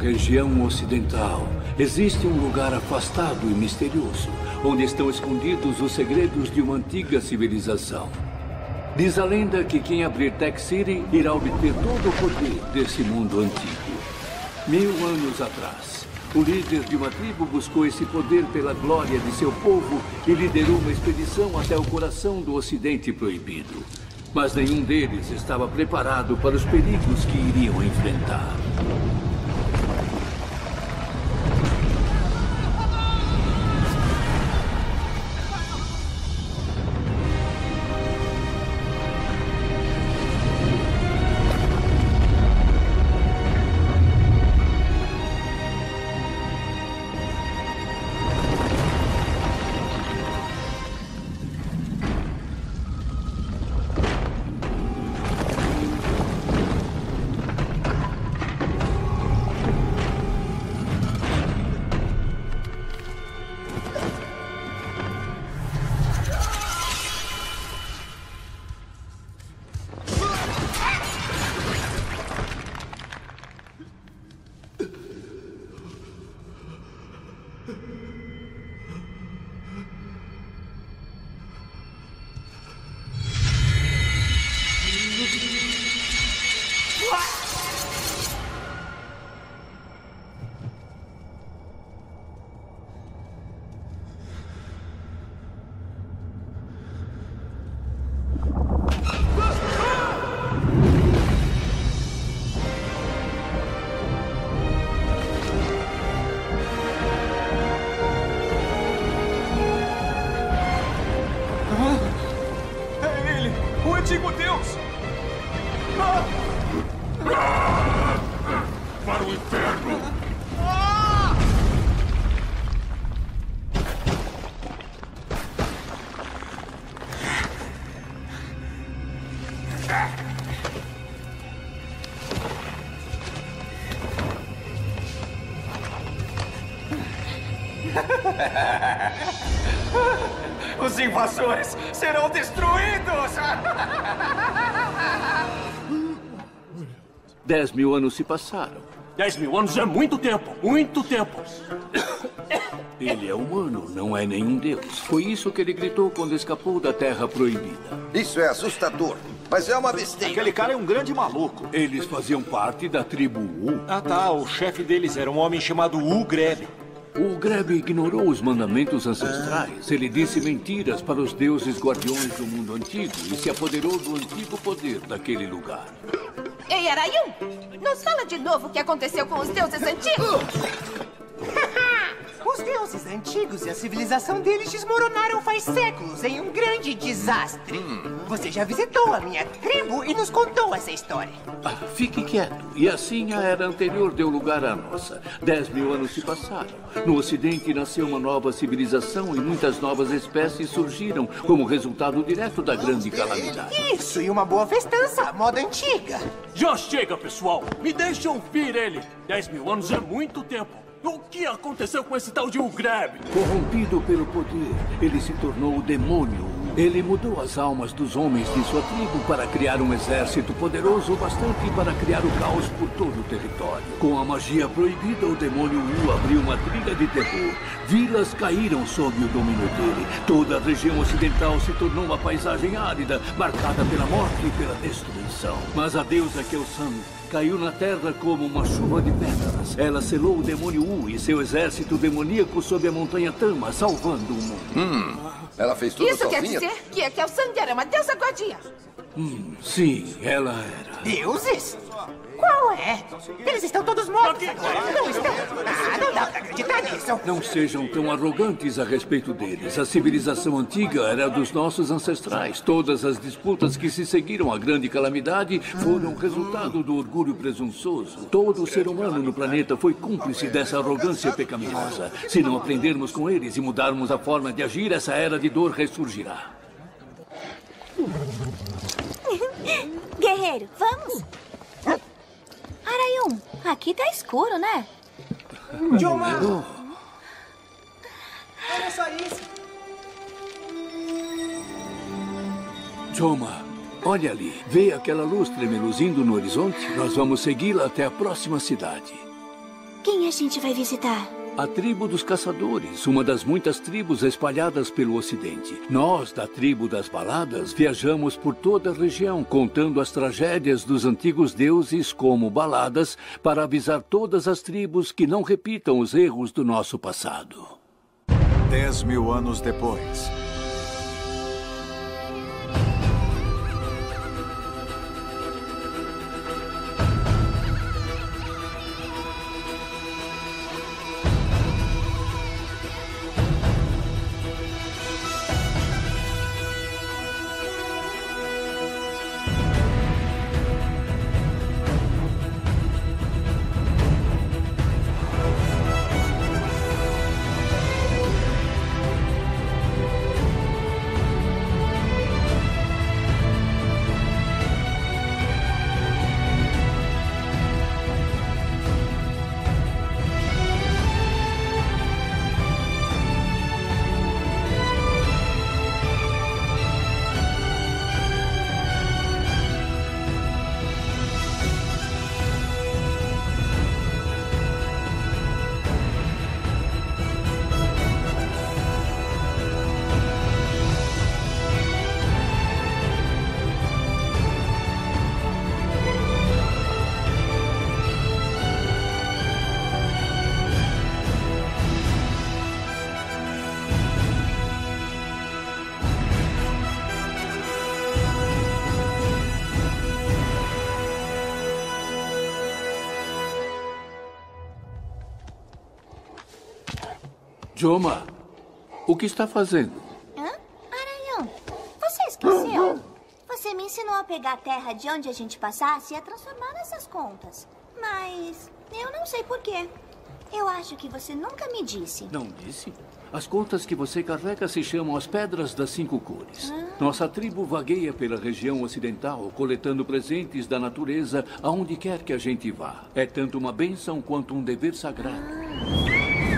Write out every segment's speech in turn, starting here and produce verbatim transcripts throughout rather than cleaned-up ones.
região ocidental existe um lugar afastado e misterioso, onde estão escondidos os segredos de uma antiga civilização. Diz a lenda que quem abrir Tech City irá obter todo o poder desse mundo antigo. Mil anos atrás, o líder de uma tribo buscou esse poder pela glória de seu povo e liderou uma expedição até o coração do Ocidente Proibido. Mas nenhum deles estava preparado para os perigos que iriam enfrentar. Para o inferno! Os invasores serão destruídos! Dez mil anos se passaram. Dez mil anos é muito tempo, muito tempo. Ele é humano, não é nenhum deus. Foi isso que ele gritou quando escapou da Terra Proibida. Isso é assustador, mas é uma besteira. Aquele cara é um grande maluco. Eles faziam parte da tribo U. Ah tá, o chefe deles era um homem chamado Ugreb. O Greb ignorou os mandamentos ancestrais. Ele disse mentiras para os deuses guardiões do mundo antigo e se apoderou do antigo poder daquele lugar. Ei, Arayun! Nos fala de novo o que aconteceu com os deuses antigos! Os deuses antigos e a civilização deles desmoronaram faz séculos em um grande desastre. Hum. Você já visitou a minha tribo e nos contou essa história. Ah, fique quieto. E assim a era anterior deu lugar à nossa. Dez mil anos se passaram. No Ocidente nasceu uma nova civilização e muitas novas espécies surgiram como resultado direto da grande calamidade. Isso, e uma boa festança, à moda antiga. Já chega, pessoal. Me deixa ouvir ele. Dez mil anos é muito tempo. O que aconteceu com esse tal de Ugreb? Corrompido pelo poder, ele se tornou o demônio. Ele mudou as almas dos homens de sua tribo para criar um exército poderoso o bastante para criar o caos por todo o território. Com a magia proibida, o demônio U abriu uma trilha de terror. Vilas caíram sob o domínio dele. Toda a região ocidental se tornou uma paisagem árida, marcada pela morte e pela destruição. Mas a deusa Kelsan caiu na terra como uma chuva de pétalas. Ela selou o demônio U e seu exército demoníaco sob a montanha Tama, salvando o mundo. Hum, ela fez tudo Isso sozinha? quer dizer que a Kelsan era uma deusa guardiã. Hum, sim, ela era. Deuses? Qual é? Eles estão todos mortos agora. Não estão? Ah, não dá pra acreditar nisso. Não sejam tão arrogantes a respeito deles. A civilização antiga era dos nossos ancestrais. Todas as disputas que se seguiram à grande calamidade foram resultado do orgulho presunçoso. Todo ser humano no planeta foi cúmplice dessa arrogância pecaminosa. Se não aprendermos com eles e mudarmos a forma de agir, essa era de dor ressurgirá. Guerreiro, vamos? Arayun, aqui tá escuro, né? Joma! Olha só isso! Joma, olha ali. Vê aquela luz tremeluzindo no horizonte? Nós vamos segui-la até a próxima cidade. gente vai visitar? A tribo dos caçadores, uma das muitas tribos espalhadas pelo ocidente. Nós, da tribo das baladas, viajamos por toda a região, contando as tragédias dos antigos deuses como baladas, para avisar todas as tribos que não repitam os erros do nosso passado. Dez mil anos depois. Joma, o que está fazendo? Hã? Aranhão, você esqueceu? Você me ensinou a pegar a terra de onde a gente passasse e a transformar nessas contas. Mas eu não sei por quê. Eu acho que você nunca me disse. Não disse? As contas que você carrega se chamam as Pedras das Cinco Cores. Ah. Nossa tribo vagueia pela região ocidental, coletando presentes da natureza aonde quer que a gente vá. É tanto uma bênção quanto um dever sagrado. Ah.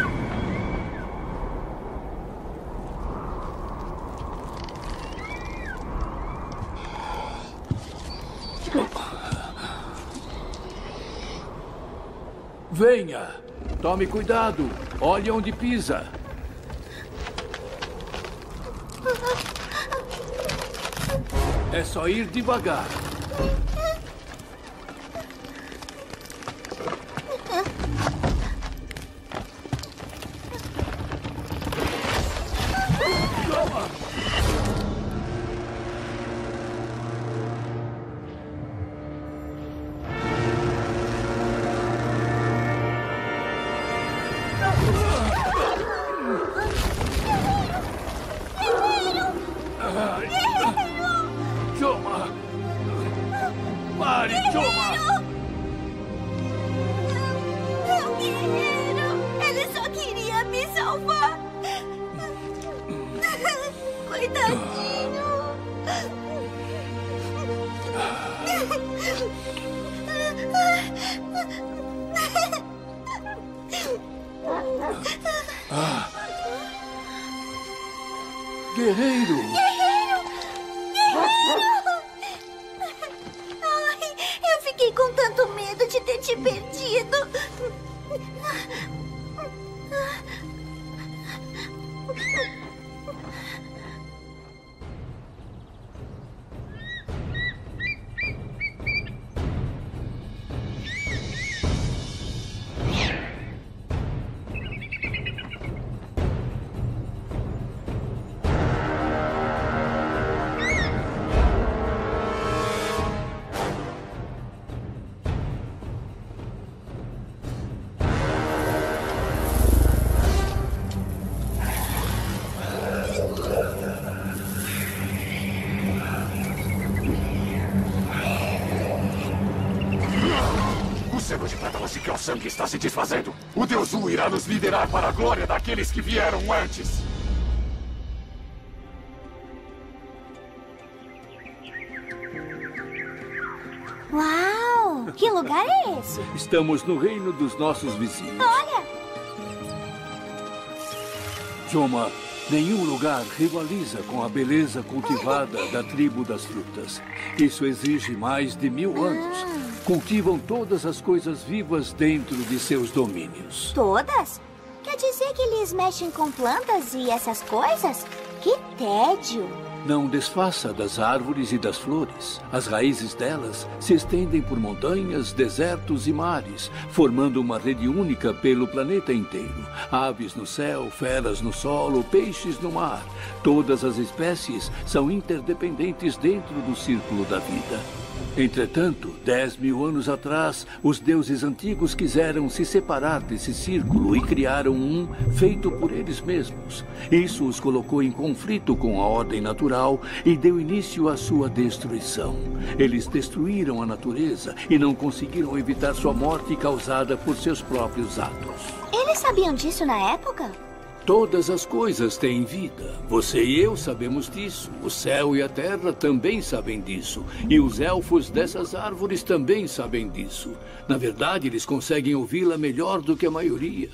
Venha! Tome cuidado! Olhe onde pisa! É só ir devagar. Guerreiro! Guerreiro! Guerreiro! Ai, eu fiquei com tanto medo de ter te perdido. O sangue está se desfazendo. O Deus Wu irá nos liderar para a glória daqueles que vieram antes. Uau! Que lugar é esse? Estamos no reino dos nossos vizinhos. Olha! Joma, nenhum lugar rivaliza com a beleza cultivada da tribo das frutas. Isso exige mais de mil anos. Cultivam todas as coisas vivas dentro de seus domínios. Todas? Quer dizer que eles mexem com plantas e essas coisas? Que tédio! Não desfaça das árvores e das flores. As raízes delas se estendem por montanhas, desertos e mares, formando uma rede única pelo planeta inteiro. Aves no céu, feras no solo, peixes no mar. Todas as espécies são interdependentes dentro do círculo da vida. Entretanto, dez mil anos atrás, os deuses antigos quiseram se separar desse círculo e criaram um feito por eles mesmos. Isso os colocou em conflito com a ordem natural e deu início à sua destruição. Eles destruíram a natureza e não conseguiram evitar sua morte causada por seus próprios atos. Eles sabiam disso na época? Todas as coisas têm vida. Você e eu sabemos disso. O céu e a terra também sabem disso. E os elfos dessas árvores também sabem disso. Na verdade, eles conseguem ouvi-la melhor do que a maioria.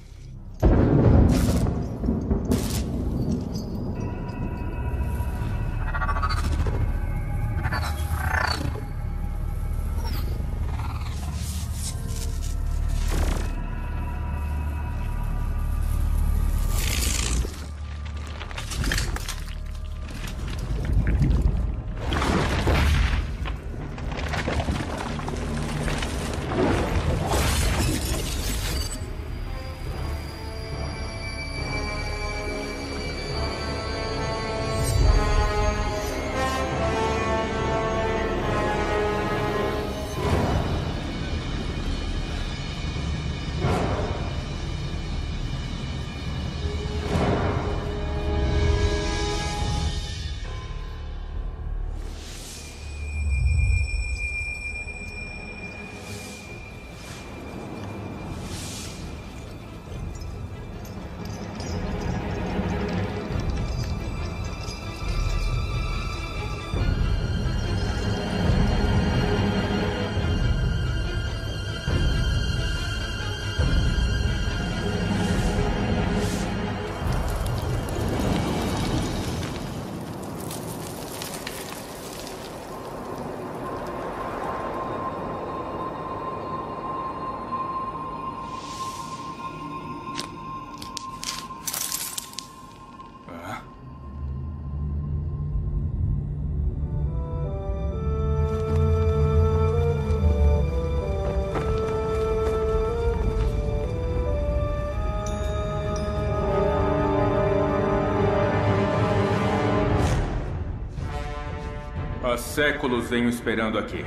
Há séculos venho esperando aqui.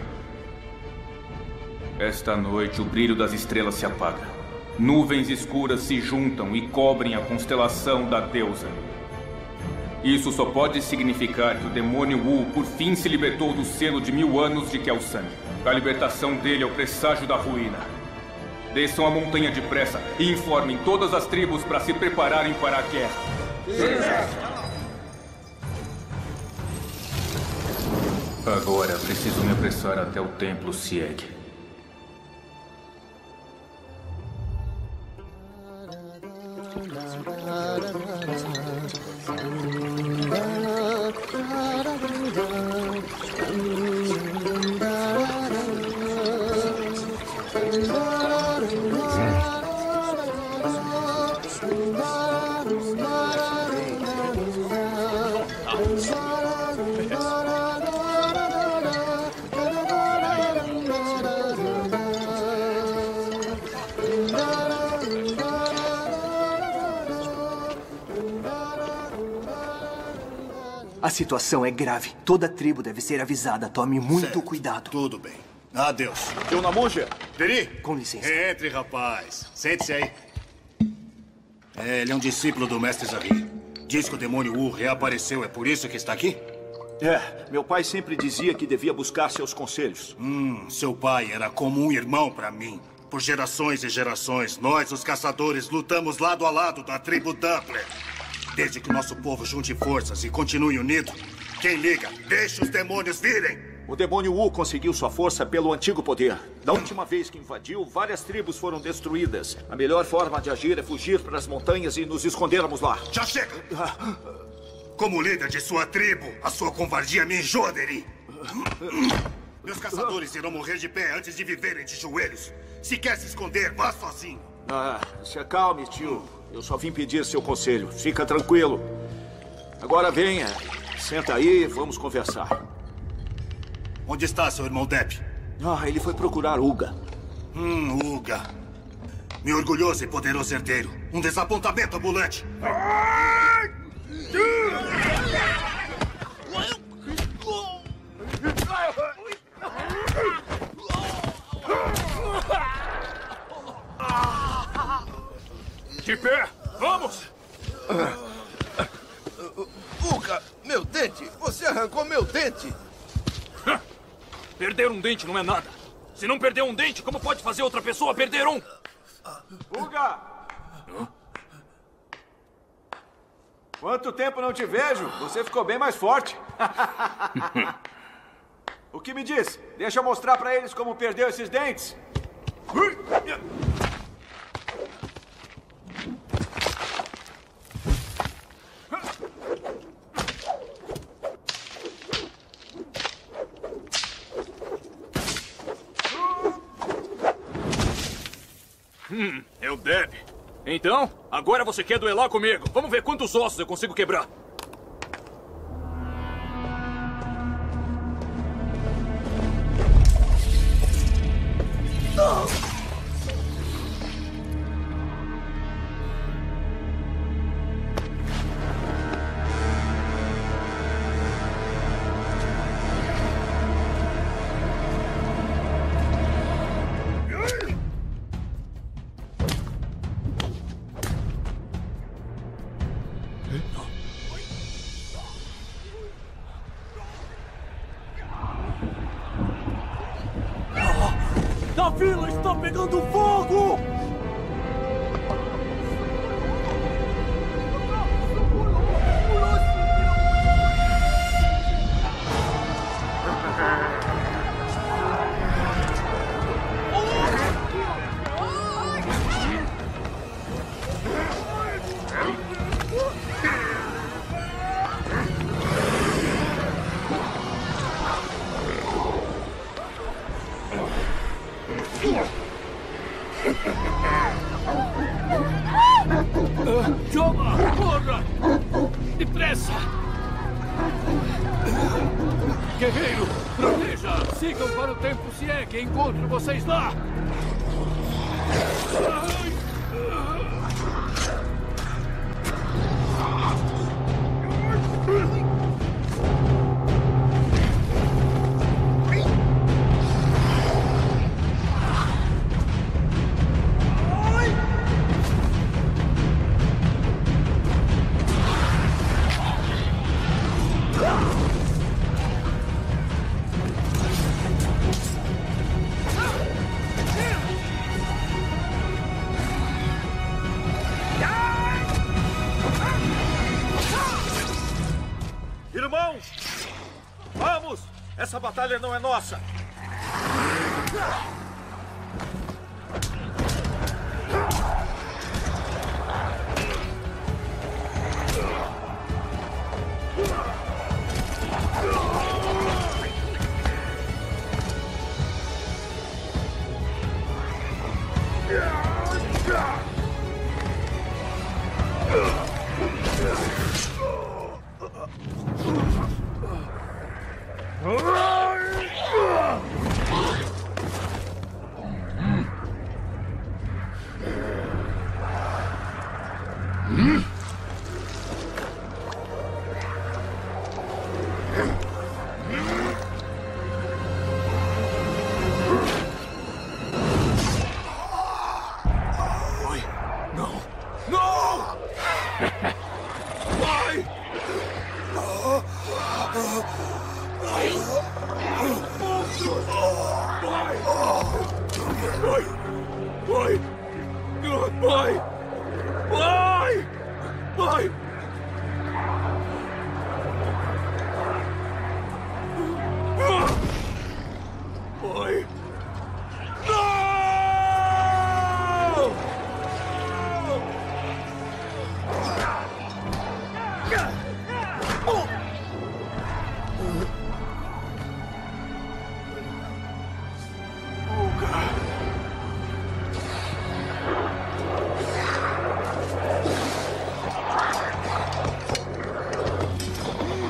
Esta noite, o brilho das estrelas se apaga. Nuvens escuras se juntam e cobrem a constelação da deusa. Isso só pode significar que o demônio Wu por fim se libertou do selo de mil anos de Kelsang. A libertação dele é o presságio da ruína. Desçam a montanha depressa e informem todas as tribos para se prepararem para a guerra. Sim. Agora preciso me apressar até o templo Sieg. A situação é grave. Toda tribo deve ser avisada. Tome muito certo. cuidado. Tudo bem. Adeus. Eu na muja. Deri? Com licença. Entre, rapaz. Sente-se aí. É, ele é um discípulo do mestre Zahir. Diz que o demônio Wu reapareceu. É por isso que está aqui? É. Meu pai sempre dizia que devia buscar seus conselhos. Hum, seu pai era como um irmão para mim. Por gerações e gerações, nós, os caçadores, lutamos lado a lado da tribo Dumpler. Desde que o nosso povo junte forças e continue unido, quem liga, deixa os demônios virem! O demônio Wu conseguiu sua força pelo antigo poder. Da última vez que invadiu, várias tribos foram destruídas. A melhor forma de agir é fugir para as montanhas e nos escondermos lá. Já chega! Como líder de sua tribo, a sua covardia me enjoa, Deri. Meus caçadores irão morrer de pé antes de viverem de joelhos. Se quer se esconder, vá sozinho. Ah, se acalme, tio. Eu só vim pedir seu conselho. Fica tranquilo. Agora venha. Senta aí e vamos conversar. Onde está seu irmão Depp? Ah, ele foi procurar Uga. Hum, Uga. Meu orgulhoso e poderoso herdeiro. Um desapontamento ambulante. De pé! Vamos! Uga, meu dente! Você arrancou meu dente! Perder um dente não é nada. Se não perder um dente, como pode fazer outra pessoa perder um? Uga! Quanto tempo não te vejo? Você ficou bem mais forte. O que me diz? Deixa eu mostrar pra eles como perdeu esses dentes. Hum, é o Depp. Então, agora você quer duelar comigo. Vamos ver quantos ossos eu consigo quebrar. A vila está pegando fogo! Toma! Corra! Depressa! Guerreiro, proteja! Sigam para o tempo se é que encontro vocês lá! Irmãos! Vamos! Essa batalha não é nossa!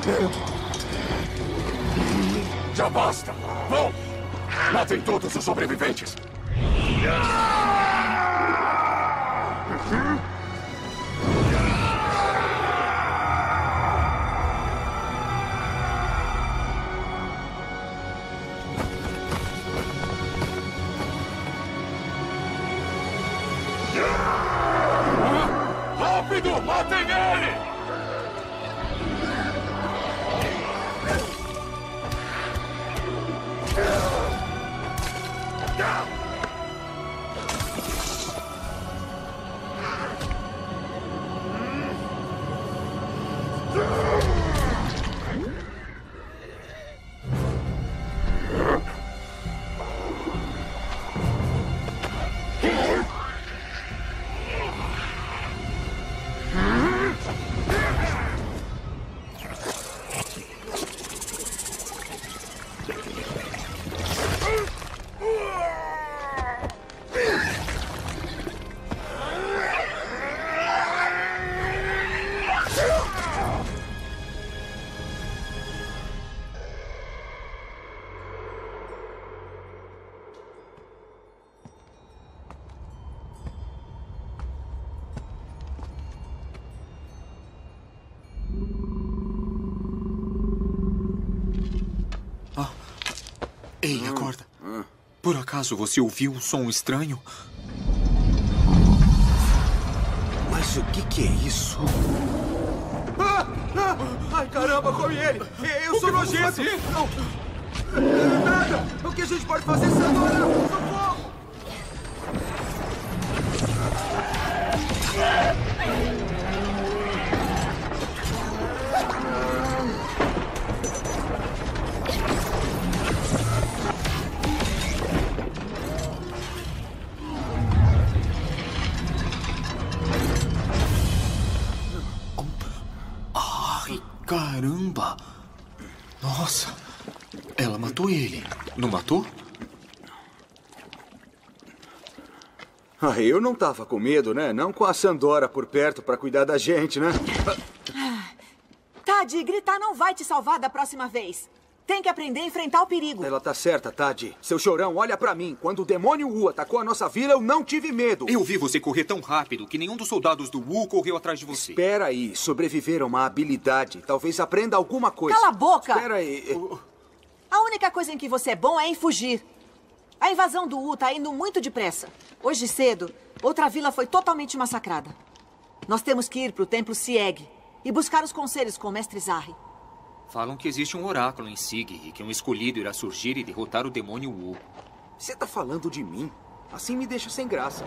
Já basta! Vão! Matem todos os sobreviventes! Rápido! Matem ele! Ei, acorda. Por acaso você ouviu um som estranho? Mas o que, que é isso? Ah, ah, ai, caramba, come ele! Eu sou nojento! Não! Nada! O que a gente pode fazer, Sandora? Socorro! Caramba! Nossa! Ela matou ele. Não matou? Ah, eu não tava com medo, né? Não com a Sandora por perto pra cuidar da gente, né? Tadi, gritar não vai te salvar da próxima vez. Tem que aprender a enfrentar o perigo. Ela tá certa, Tadi. Seu chorão, olha pra mim. Quando o demônio Wu atacou a nossa vila, eu não tive medo. Eu vi você correr tão rápido que nenhum dos soldados do Wu correu atrás de você. Espera aí. Sobreviver é uma habilidade. Talvez aprenda alguma coisa. Cala a boca! Espera aí. A única coisa em que você é bom é em fugir. A invasão do Wu tá indo muito depressa. Hoje cedo, outra vila foi totalmente massacrada. Nós temos que ir pro templo Sieg e buscar os conselhos com o mestre Zahri. Falam que existe um oráculo em Sig e que um escolhido irá surgir e derrotar o demônio Wu. Você tá falando de mim? Assim me deixa sem graça.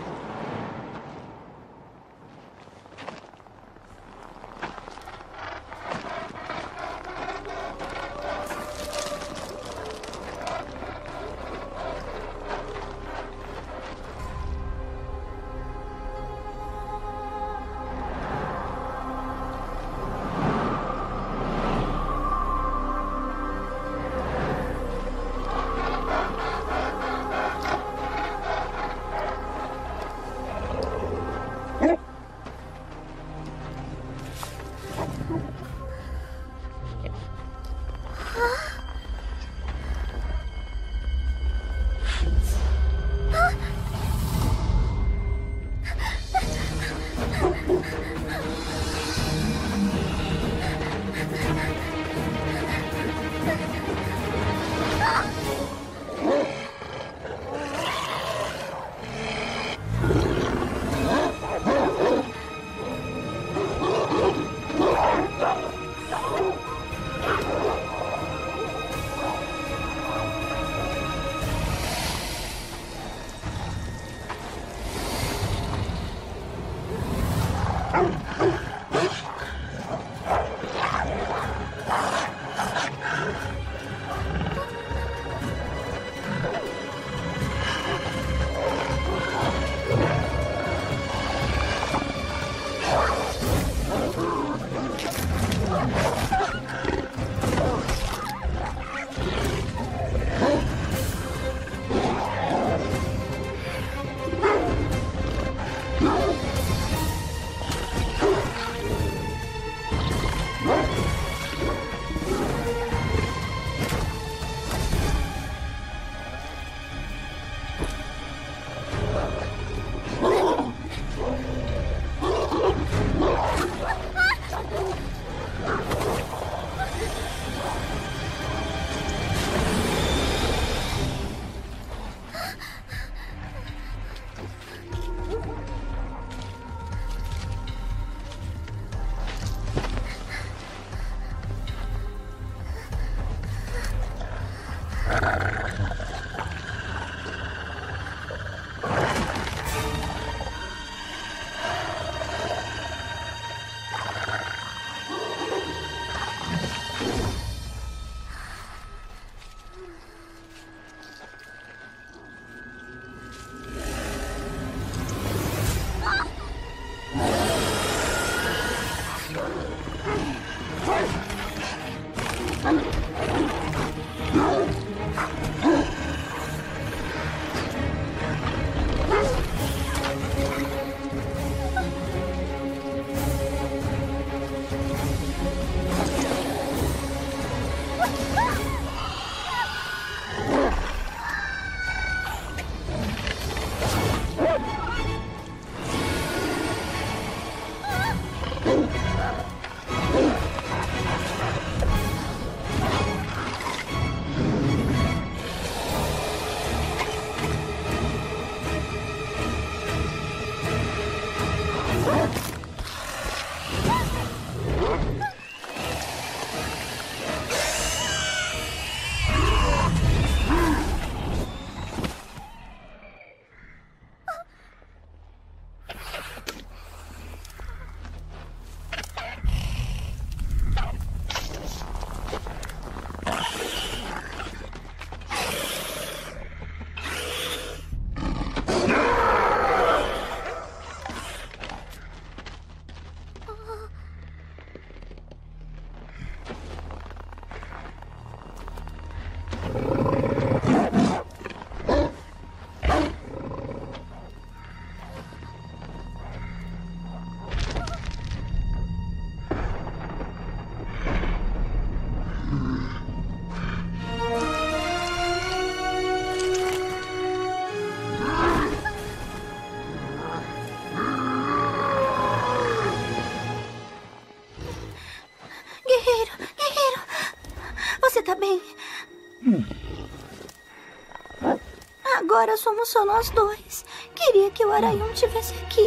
agora somos só nós dois. Queria que o Arayun estivesse aqui.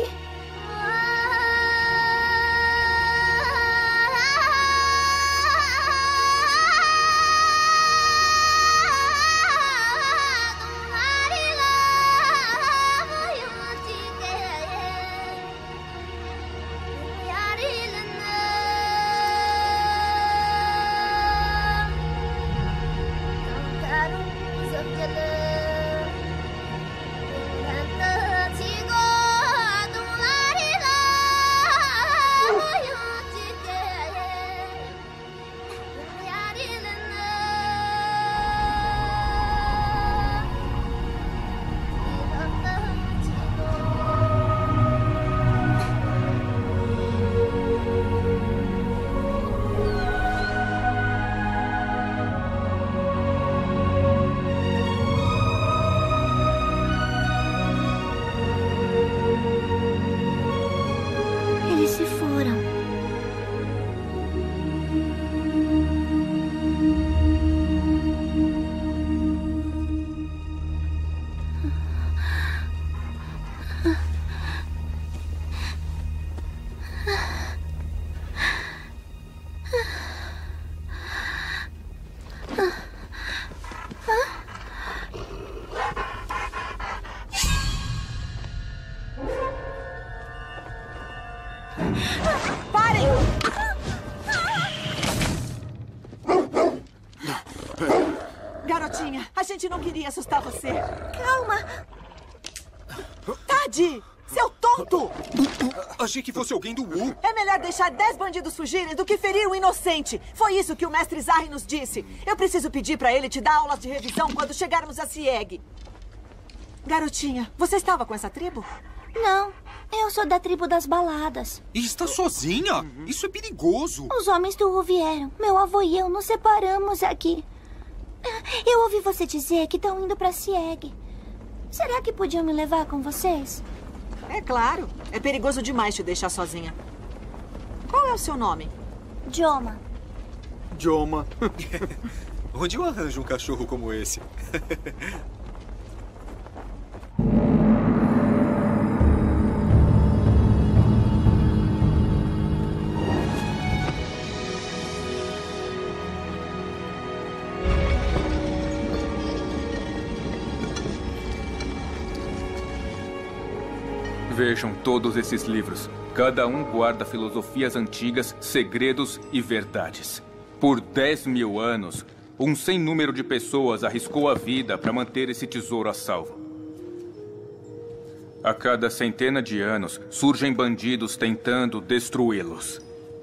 Garotinha, a gente não queria assustar você. Calma. Taddy, seu tonto! Achei que fosse alguém do Wu. É melhor deixar dez bandidos fugirem do que ferir um inocente. Foi isso que o mestre Zahri nos disse. Eu preciso pedir pra ele te dar aulas de revisão quando chegarmos a Sieg. Garotinha, você estava com essa tribo? Não, eu sou da tribo das baladas. E está sozinha? Isso é perigoso. Os homens do Wu vieram. Meu avô e eu nos separamos aqui. Eu ouvi você dizer que estão indo pra Sieg. Será que podiam me levar com vocês? É claro. É perigoso demais te deixar sozinha. Qual é o seu nome? Joma. Joma. Onde eu arranjo um cachorro como esse? Vejam todos esses livros. Cada um guarda filosofias antigas, segredos e verdades. Por dez mil anos, um sem número de pessoas arriscou a vida para manter esse tesouro a salvo. A cada centena de anos, surgem bandidos tentando destruí-los.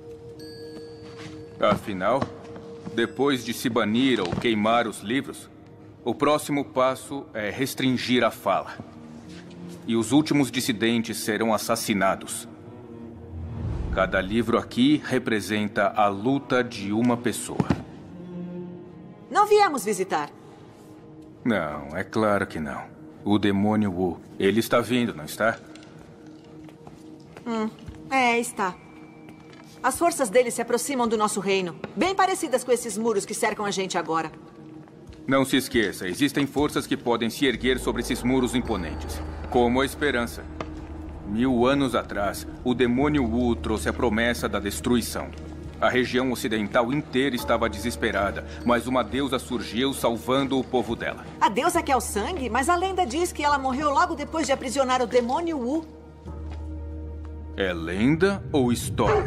Afinal, depois de se banir ou queimar os livros, o próximo passo é restringir a fala. E os últimos dissidentes serão assassinados. Cada livro aqui representa a luta de uma pessoa. Não viemos visitar. Não, é claro que não. O demônio Wu, ele está vindo, não está? Hum, é, está. As forças dele se aproximam do nosso reino. Bem parecidas com esses muros que cercam a gente agora. Não se esqueça, existem forças que podem se erguer sobre esses muros imponentes. Como a esperança. Mil anos atrás, o demônio Wu trouxe a promessa da destruição. A região ocidental inteira estava desesperada, mas uma deusa surgiu salvando o povo dela. A deusa quer o sangue, mas a lenda diz que ela morreu logo depois de aprisionar o demônio Wu. É lenda ou história?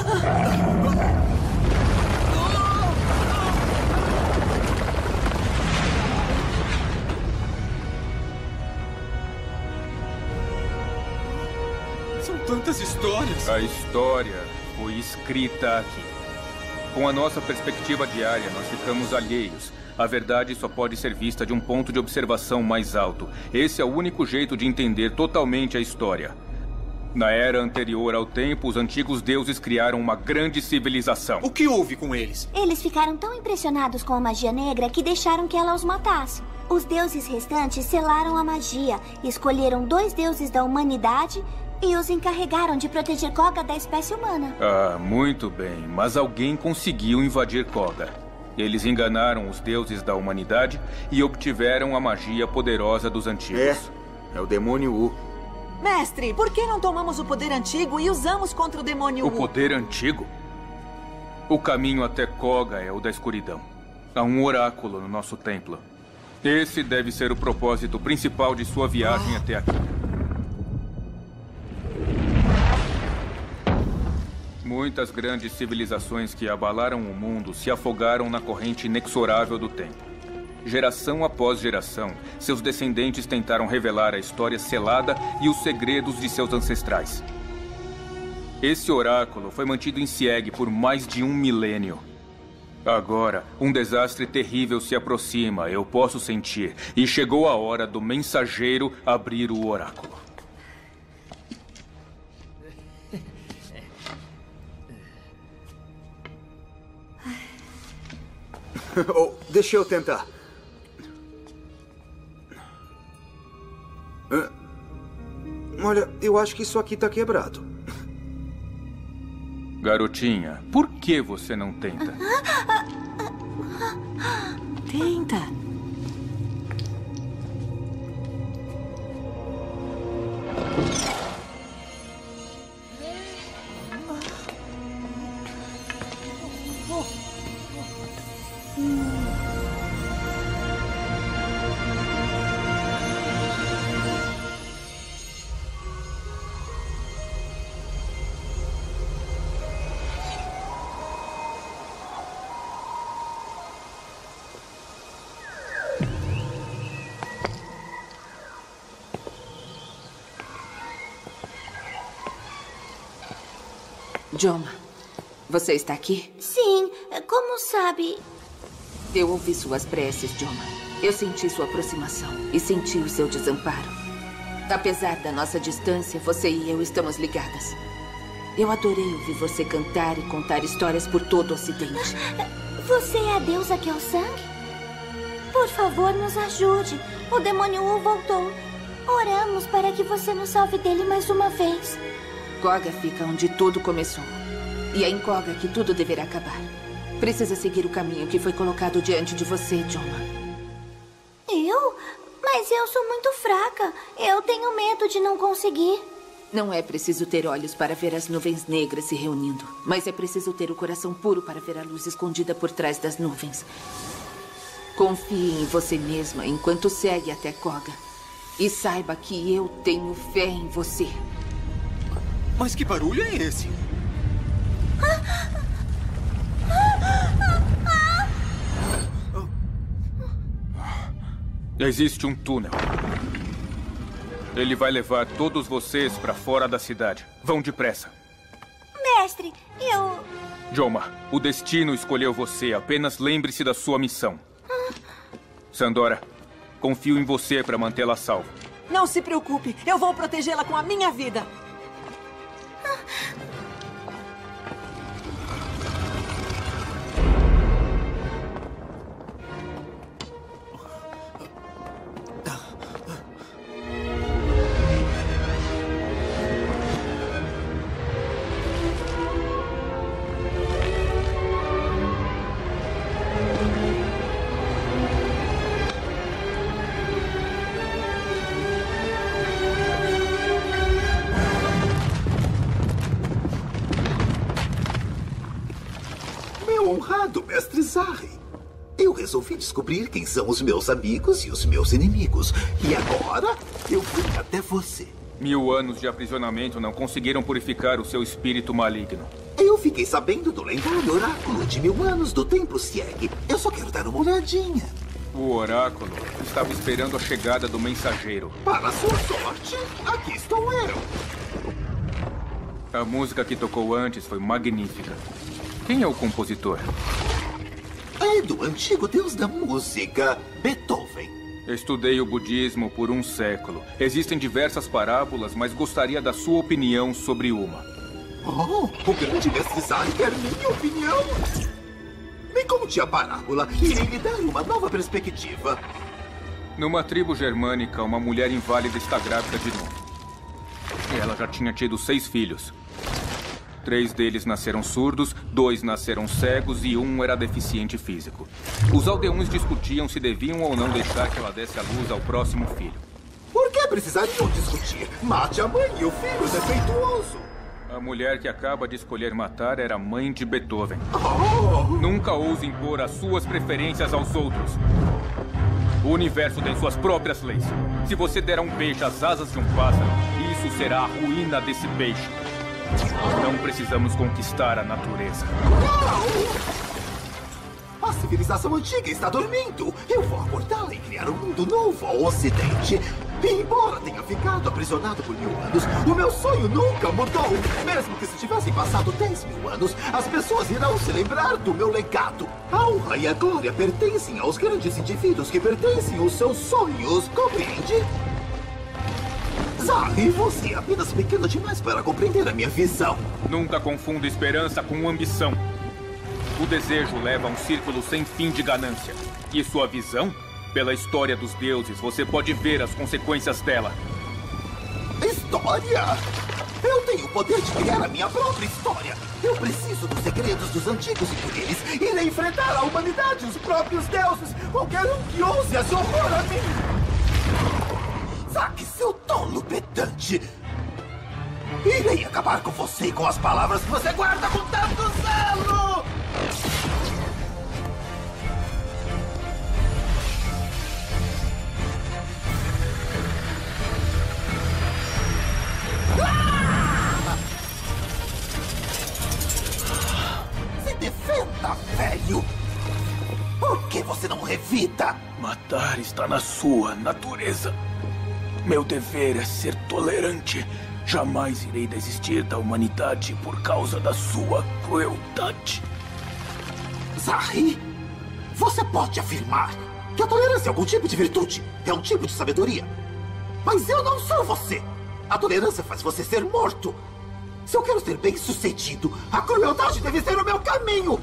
São tantas histórias. A história foi escrita aqui. Com a nossa perspectiva diária, nós ficamos alheios. A verdade só pode ser vista de um ponto de observação mais alto. Esse é o único jeito de entender totalmente a história. Na era anterior ao tempo, os antigos deuses criaram uma grande civilização. O que houve com eles? Eles ficaram tão impressionados com a magia negra que deixaram que ela os matasse. Os deuses restantes selaram a magia, escolheram dois deuses da humanidade e os encarregaram de proteger Koga da espécie humana. Ah, muito bem. Mas alguém conseguiu invadir Koga. Eles enganaram os deuses da humanidade e obtiveram a magia poderosa dos antigos. É, é o demônio U. Mestre, por que não tomamos o poder antigo e usamos contra o demônio U? O poder antigo? O caminho até Koga é o da escuridão. Há um oráculo no nosso templo. Esse deve ser o propósito principal de sua viagem até aqui. Muitas grandes civilizações que abalaram o mundo se afogaram na corrente inexorável do tempo. Geração após geração, seus descendentes tentaram revelar a história selada e os segredos de seus ancestrais. Esse oráculo foi mantido em Sieg por mais de um milênio. Agora, um desastre terrível se aproxima, eu posso sentir. E chegou a hora do mensageiro abrir o oráculo. Oh, deixa eu tentar. Ah, olha, eu acho que isso aqui tá quebrado. Garotinha, por que você não tenta? Tenta. Joma, você está aqui? Sim, como sabe? Eu ouvi suas preces, Joma. Eu senti sua aproximação e senti o seu desamparo. Apesar da nossa distância, você e eu estamos ligadas. Eu adorei ouvir você cantar e contar histórias por todo o Ocidente. Você é a deusa Kelsang? Por favor, nos ajude. O demônio U voltou. Oramos para que você nos salve dele mais uma vez. Koga fica onde tudo começou. E é em Koga que tudo deverá acabar. Precisa seguir o caminho que foi colocado diante de você, Joma. Eu? Mas eu sou muito fraca. Eu tenho medo de não conseguir. Não é preciso ter olhos para ver as nuvens negras se reunindo. Mas é preciso ter o coração puro para ver a luz escondida por trás das nuvens. Confie em você mesma enquanto segue até Koga. E saiba que eu tenho fé em você. Mas que barulho é esse? Existe um túnel. Ele vai levar todos vocês para fora da cidade. Vão depressa. Mestre, eu... Joma, o destino escolheu você. Apenas lembre-se da sua missão. Sandora, confio em você para mantê-la salva. Não se preocupe. Eu vou protegê-la com a minha vida. Honrado, mestre Zari. Eu resolvi descobrir quem são os meus amigos e os meus inimigos. E agora, eu fui até você. Mil anos de aprisionamento não conseguiram purificar o seu espírito maligno. Eu fiquei sabendo do lendário oráculo de mil anos do Templo Sieg. Eu só quero dar uma olhadinha. O oráculo estava esperando a chegada do mensageiro. Para sua sorte, aqui estou eu. A música que tocou antes foi magnífica. Quem é o compositor? É do antigo deus da música, Beethoven. Estudei o budismo por um século. Existem diversas parábolas, mas gostaria da sua opinião sobre uma. Oh, o grande mestre Zari quer minha opinião? Me conte a parábola e irei lhe dar uma nova perspectiva. Numa tribo germânica, uma mulher inválida está grávida de novo. Ela já tinha tido seis filhos. Três deles nasceram surdos, dois nasceram cegos e um era deficiente físico. Os aldeões discutiam se deviam ou não deixar que ela desse a luz ao próximo filho. Por que precisariam discutir? Mate a mãe e o filho defeituoso. A mulher que acaba de escolher matar era a mãe de Beethoven. Oh. Nunca ouse impor as suas preferências aos outros. O universo tem suas próprias leis. Se você der a um peixe as asas de um pássaro, isso será a ruína desse peixe. Não precisamos conquistar a natureza. Não! A civilização antiga está dormindo. Eu vou acordá-la e criar um mundo novo ao Ocidente. E embora tenha ficado aprisionado por mil anos, o meu sonho nunca mudou. Mesmo que se tivessem passado dez mil anos, as pessoas irão se lembrar do meu legado. A honra e a glória pertencem aos grandes indivíduos que pertencem aos seus sonhos, compreende? Zahri, você é apenas pequeno demais para compreender a minha visão. Nunca confunda esperança com ambição. O desejo leva a um círculo sem fim de ganância. E sua visão? Pela história dos deuses, você pode ver as consequências dela. História? Eu tenho o poder de criar a minha própria história. Eu preciso dos segredos dos antigos e por eles irei enfrentar a humanidade, os próprios deuses, qualquer um que ouse a se opor a mim. Saque, seu tolo pedante. Irei acabar com você e com as palavras que você guarda com tanto zelo. Se defenda, velho! Por que você não revida? Matar está na sua natureza. Meu dever é ser tolerante. Jamais irei desistir da humanidade por causa da sua crueldade. Zahri, você pode afirmar que a tolerância é algum tipo de virtude, é um tipo de sabedoria. Mas eu não sou você. A tolerância faz você ser morto. Se eu quero ser bem-sucedido, a crueldade deve ser o meu caminho.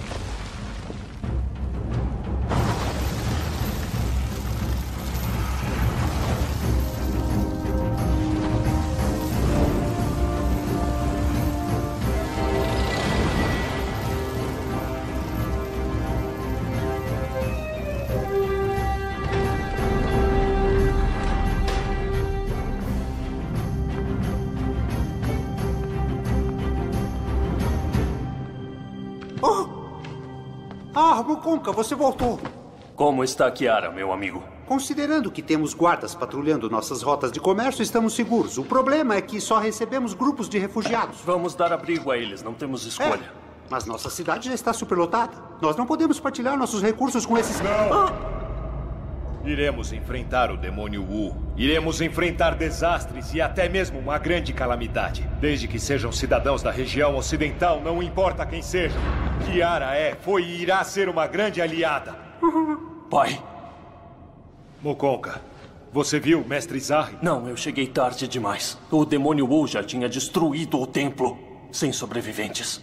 Ah, Mukonka, você voltou. Como está Kiara, meu amigo? Considerando que temos guardas patrulhando nossas rotas de comércio, estamos seguros. O problema é que só recebemos grupos de refugiados. Vamos dar abrigo a eles, não temos escolha. É, mas nossa cidade já está superlotada. Nós não podemos partilhar nossos recursos com esses... Não! Ah! Iremos enfrentar o demônio Wu. Iremos enfrentar desastres e até mesmo uma grande calamidade. Desde que sejam cidadãos da região ocidental, não importa quem sejam. Kiara é, foi e irá ser uma grande aliada. Pai. Mukonka, você viu o mestre Zahri? Não, eu cheguei tarde demais. O demônio Wu já tinha destruído o templo, sem sobreviventes.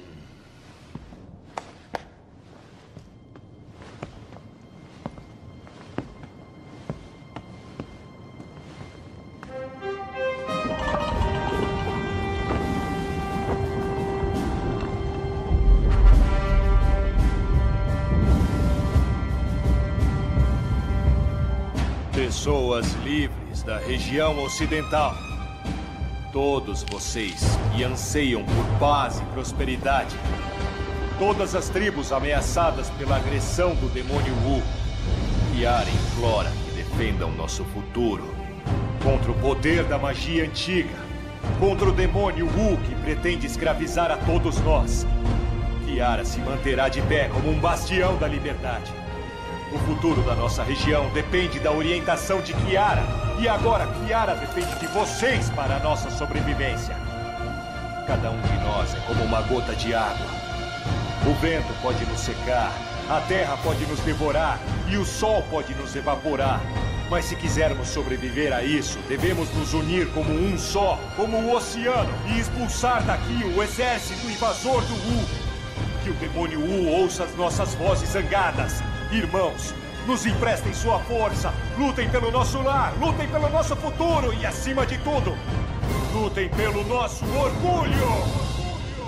Pessoas livres da região ocidental. Todos vocês que anseiam por paz e prosperidade. Todas as tribos ameaçadas pela agressão do demônio Wu. Kiara implora que defendam nosso futuro. Contra o poder da magia antiga. Contra o demônio Wu que pretende escravizar a todos nós. Kiara se manterá de pé como um bastião da liberdade. O futuro da nossa região depende da orientação de Kiara. E agora Kiara depende de vocês para a nossa sobrevivência. Cada um de nós é como uma gota de água. O vento pode nos secar, a terra pode nos devorar e o sol pode nos evaporar. Mas se quisermos sobreviver a isso, devemos nos unir como um só, como o oceano, e expulsar daqui o exército invasor do Wu. Que o demônio Wu ouça as nossas vozes zangadas. Irmãos, nos emprestem sua força, lutem pelo nosso lar, lutem pelo nosso futuro e, acima de tudo, lutem pelo nosso orgulho!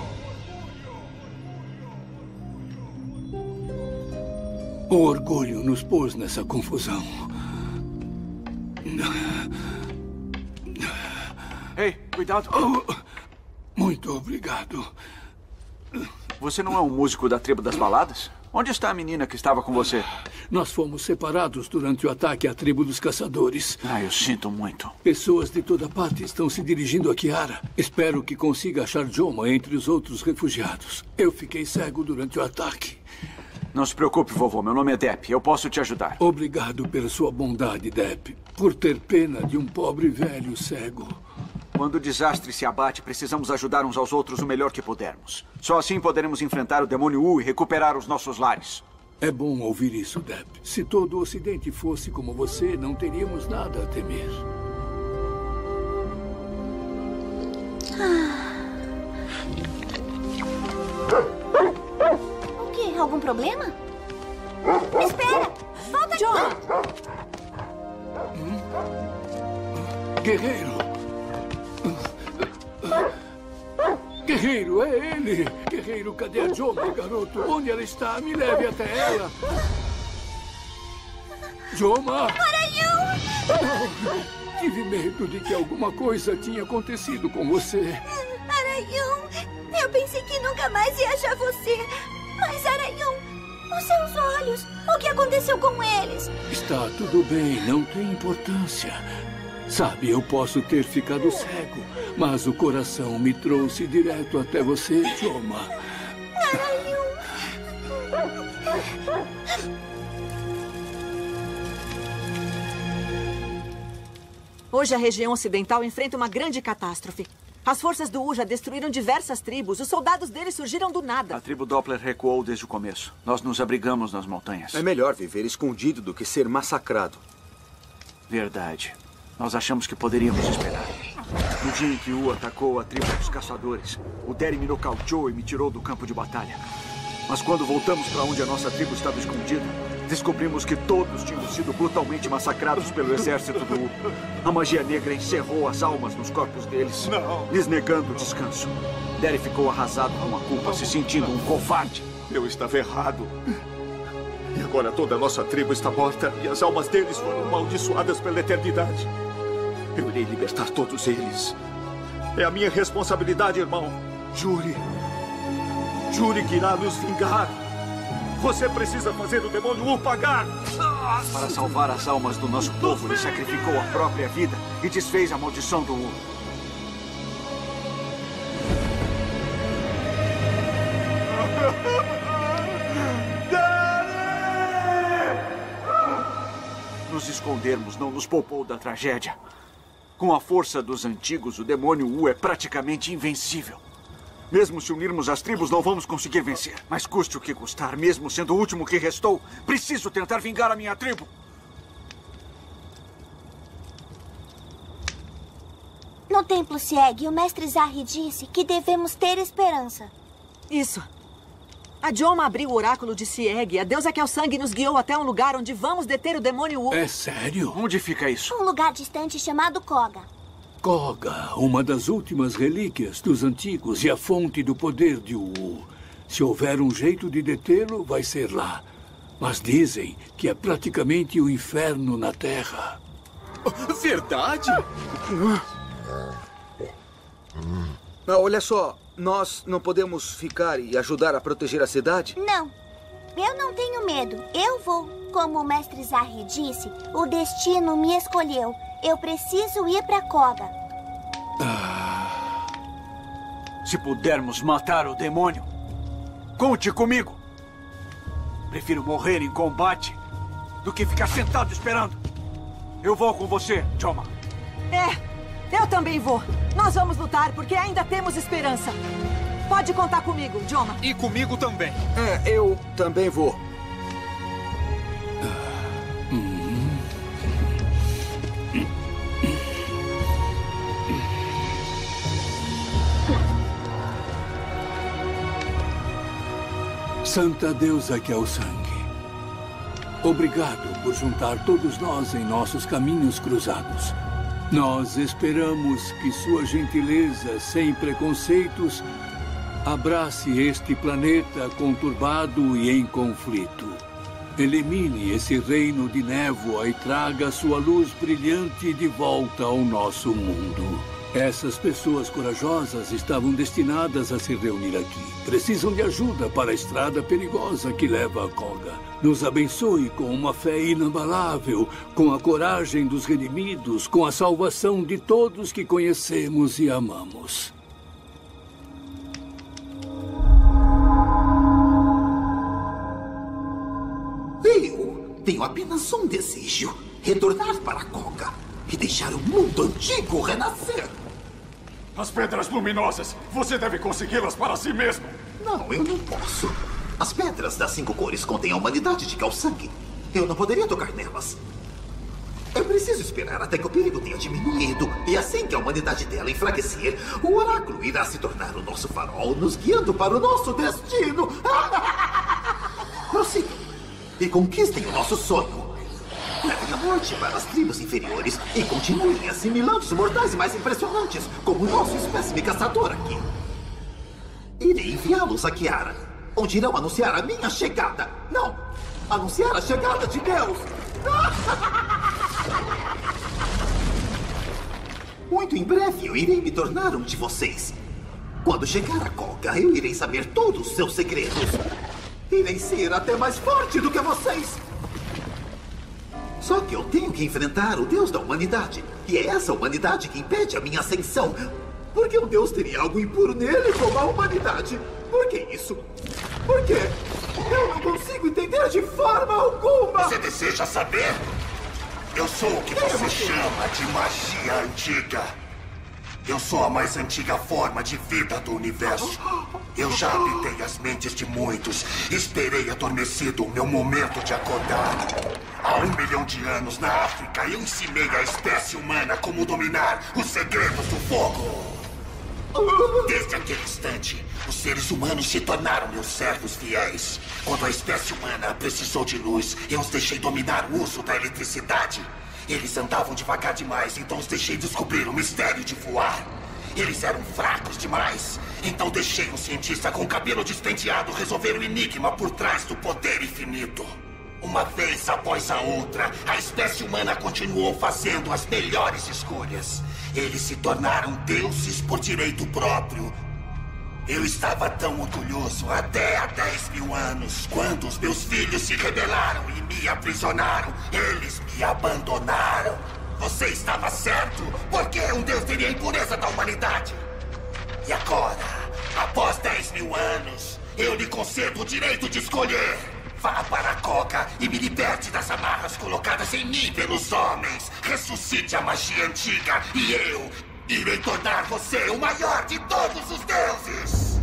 O orgulho nos pôs nessa confusão. Ei, cuidado. Oh, muito obrigado. Você não é um músico da tribo das baladas? Onde está a menina que estava com você? Nós fomos separados durante o ataque à tribo dos caçadores. Ah, eu sinto muito. Pessoas de toda parte estão se dirigindo a Kiara. Espero que consiga achar Joma entre os outros refugiados. Eu fiquei cego durante o ataque. Não se preocupe, vovô. Meu nome é Depp. Eu posso te ajudar. Obrigado pela sua bondade, Depp. Por ter pena de um pobre velho cego. Quando o desastre se abate, precisamos ajudar uns aos outros o melhor que pudermos. Só assim poderemos enfrentar o demônio U e recuperar os nossos lares. É bom ouvir isso, Depp. Se todo o Ocidente fosse como você, não teríamos nada a temer. O quê? Algum problema? Espera! Volta, John! Hum? Guerreiro! Guerreiro, é ele! Guerreiro, cadê a Joma, garoto? Onde ela está? Me leve até ela! Joma! Aranhão! Tive medo de que alguma coisa tinha acontecido com você. Aranhão, eu pensei que nunca mais ia achar você. Mas, Aranhão, os seus olhos, o que aconteceu com eles? Está tudo bem, não tem importância. Sabe, eu posso ter ficado cego, mas o coração me trouxe direto até você, Joma. Hoje a região ocidental enfrenta uma grande catástrofe. As forças do U já destruíram diversas tribos. Os soldados deles surgiram do nada. A tribo Doppler recuou desde o começo. Nós nos abrigamos nas montanhas. É melhor viver escondido do que ser massacrado. Verdade. Nós achamos que poderíamos esperar. No dia em que U atacou a tribo dos caçadores, o Derry me nocauteou e me tirou do campo de batalha. Mas quando voltamos para onde a nossa tribo estava escondida, descobrimos que todos tinham sido brutalmente massacrados pelo exército do U. A magia negra encerrou as almas nos corpos deles, Não. lhes negando o descanso. Derry ficou arrasado com a culpa, se sentindo um covarde. Eu estava errado. E agora toda a nossa tribo está morta e as almas deles foram amaldiçoadas pela eternidade. Eu irei libertar todos eles. É a minha responsabilidade, irmão. Jure. Jure que irá nos vingar. Você precisa fazer o demônio U pagar. Para salvar as almas do nosso povo, ele sacrificou a própria vida e desfez a maldição do U. Nos escondermos não nos poupou da tragédia. Com a força dos antigos, o demônio U é praticamente invencível. Mesmo se unirmos as tribos, não vamos conseguir vencer. Mas custe o que custar, mesmo sendo o último que restou, preciso tentar vingar a minha tribo. No Templo Sieg, o mestre Zahri disse que devemos ter esperança. Isso. A Joma abriu o oráculo de Sieg. A deusa que é o sangue nos guiou até um lugar onde vamos deter o demônio U. É sério? Onde fica isso? Um lugar distante chamado Koga. Koga, uma das últimas relíquias dos antigos e a fonte do poder de U. Se houver um jeito de detê-lo, vai ser lá. Mas dizem que é praticamente o inferno na Terra. Verdade? Ah, olha só, nós não podemos ficar e ajudar a proteger a cidade? Não. Eu não tenho medo. Eu vou. Como o mestre Zahri disse, o destino me escolheu. Eu preciso ir para Koga. Ah, se pudermos matar o demônio, conte comigo. Prefiro morrer em combate do que ficar sentado esperando. Eu vou com você, Joma. É, eu também vou. Nós vamos lutar porque ainda temos esperança. Pode contar comigo, Joma. E comigo também. É, eu também vou. Santa Deusa que é o sangue. Obrigado por juntar todos nós em nossos caminhos cruzados. Nós esperamos que sua gentileza, sem preconceitos, abrace este planeta conturbado e em conflito. Elimine esse reino de névoa e traga sua luz brilhante de volta ao nosso mundo. Essas pessoas corajosas estavam destinadas a se reunir aqui. Precisam de ajuda para a estrada perigosa que leva a Koga. Nos abençoe com uma fé inabalável, com a coragem dos redimidos, com a salvação de todos que conhecemos e amamos. Eu tenho apenas um desejo: retornar para Koga e deixar o mundo antigo renascer. As pedras luminosas, você deve consegui-las para si mesmo. Não, eu não posso. As pedras das cinco cores contêm a humanidade de Kalsangue. Eu não poderia tocar nelas. Eu preciso esperar até que o perigo tenha diminuído. E assim que a humanidade dela enfraquecer, o oráculo irá se tornar o nosso farol, nos guiando para o nosso destino. Prossigam e conquistem o nosso sonho. Levem a morte para as tribos inferiores e continuem assimilando os mortais mais impressionantes, como o nosso espécime caçador aqui. Irei enviá-los a Kiara, onde irão anunciar a minha chegada. Não, anunciar a chegada de Deus. Muito em breve eu irei me tornar um de vocês. Quando chegar a Koga, eu irei saber todos os seus segredos. Irei ser até mais forte do que vocês. Só que eu tenho que enfrentar o Deus da humanidade. E é essa humanidade que impede a minha ascensão. Porque o Deus teria algo impuro nele como a humanidade. Por que isso? Por quê? Eu não consigo entender de forma alguma. Você deseja saber? Eu sou o que você chama de magia antiga. Eu sou a mais antiga forma de vida do universo. Eu já habitei as mentes de muitos. Esperei adormecido o meu momento de acordar. Há um milhão de anos, na África, eu ensinei à espécie humana como dominar os segredos do fogo. Desde aquele instante, os seres humanos se tornaram meus servos fiéis. Quando a espécie humana precisou de luz, eu os deixei dominar o uso da eletricidade. Eles andavam devagar demais, então os deixei descobrir o mistério de voar. Eles eram fracos demais, então deixei um cientista com cabelo despenteado resolver o enigma por trás do poder infinito. Uma vez após a outra, a espécie humana continuou fazendo as melhores escolhas. Eles se tornaram deuses por direito próprio. Eu estava tão orgulhoso até há dez mil anos, quando os meus filhos se rebelaram e me aprisionaram. Eles me abandonaram. Você estava certo, porque um Deus teria a impureza da humanidade. E agora, após dez mil anos, eu lhe concedo o direito de escolher. Vá para a Koga e me liberte das amarras colocadas em mim pelos homens. Ressuscite a magia antiga e eu irei tornar você o maior de todos os deuses!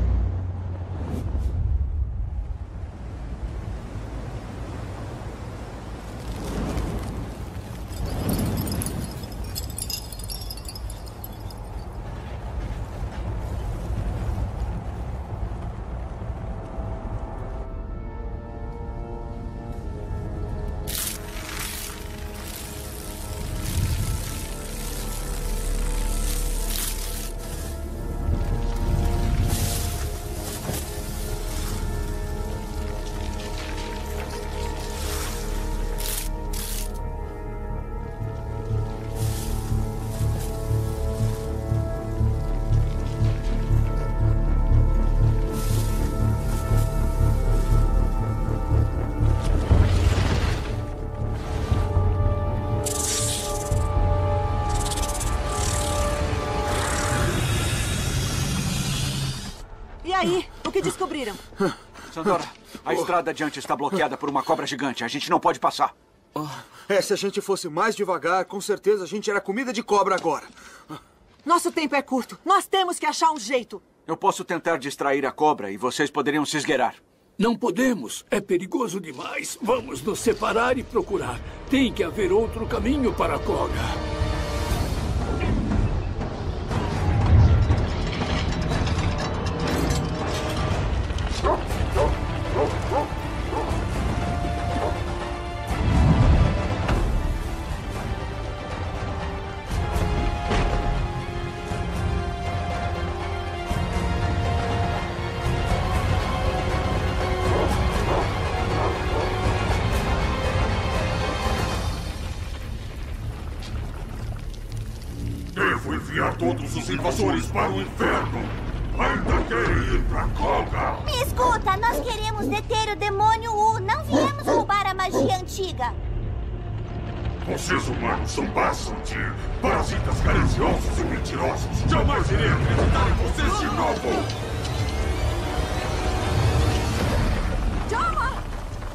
E aí? O que descobriram? Sandora, a estrada adiante está bloqueada por uma cobra gigante. A gente não pode passar. É, se a gente fosse mais devagar, com certeza a gente era comida de cobra agora. Nosso tempo é curto. Nós temos que achar um jeito. Eu posso tentar distrair a cobra e vocês poderiam se esgueirar. Não podemos. É perigoso demais. Vamos nos separar e procurar. Tem que haver outro caminho para Koga. Enviamos os invasores para o inferno. Ainda querem ir pra Koga? Me escuta, nós queremos deter o demônio U. Não viemos roubar a magia antiga. Vocês humanos são bastante parasitas gananciosos e mentirosos. Jamais irei acreditar em vocês de novo. Joma!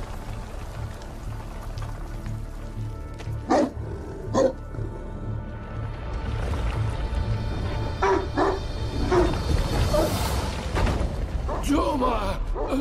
Joma!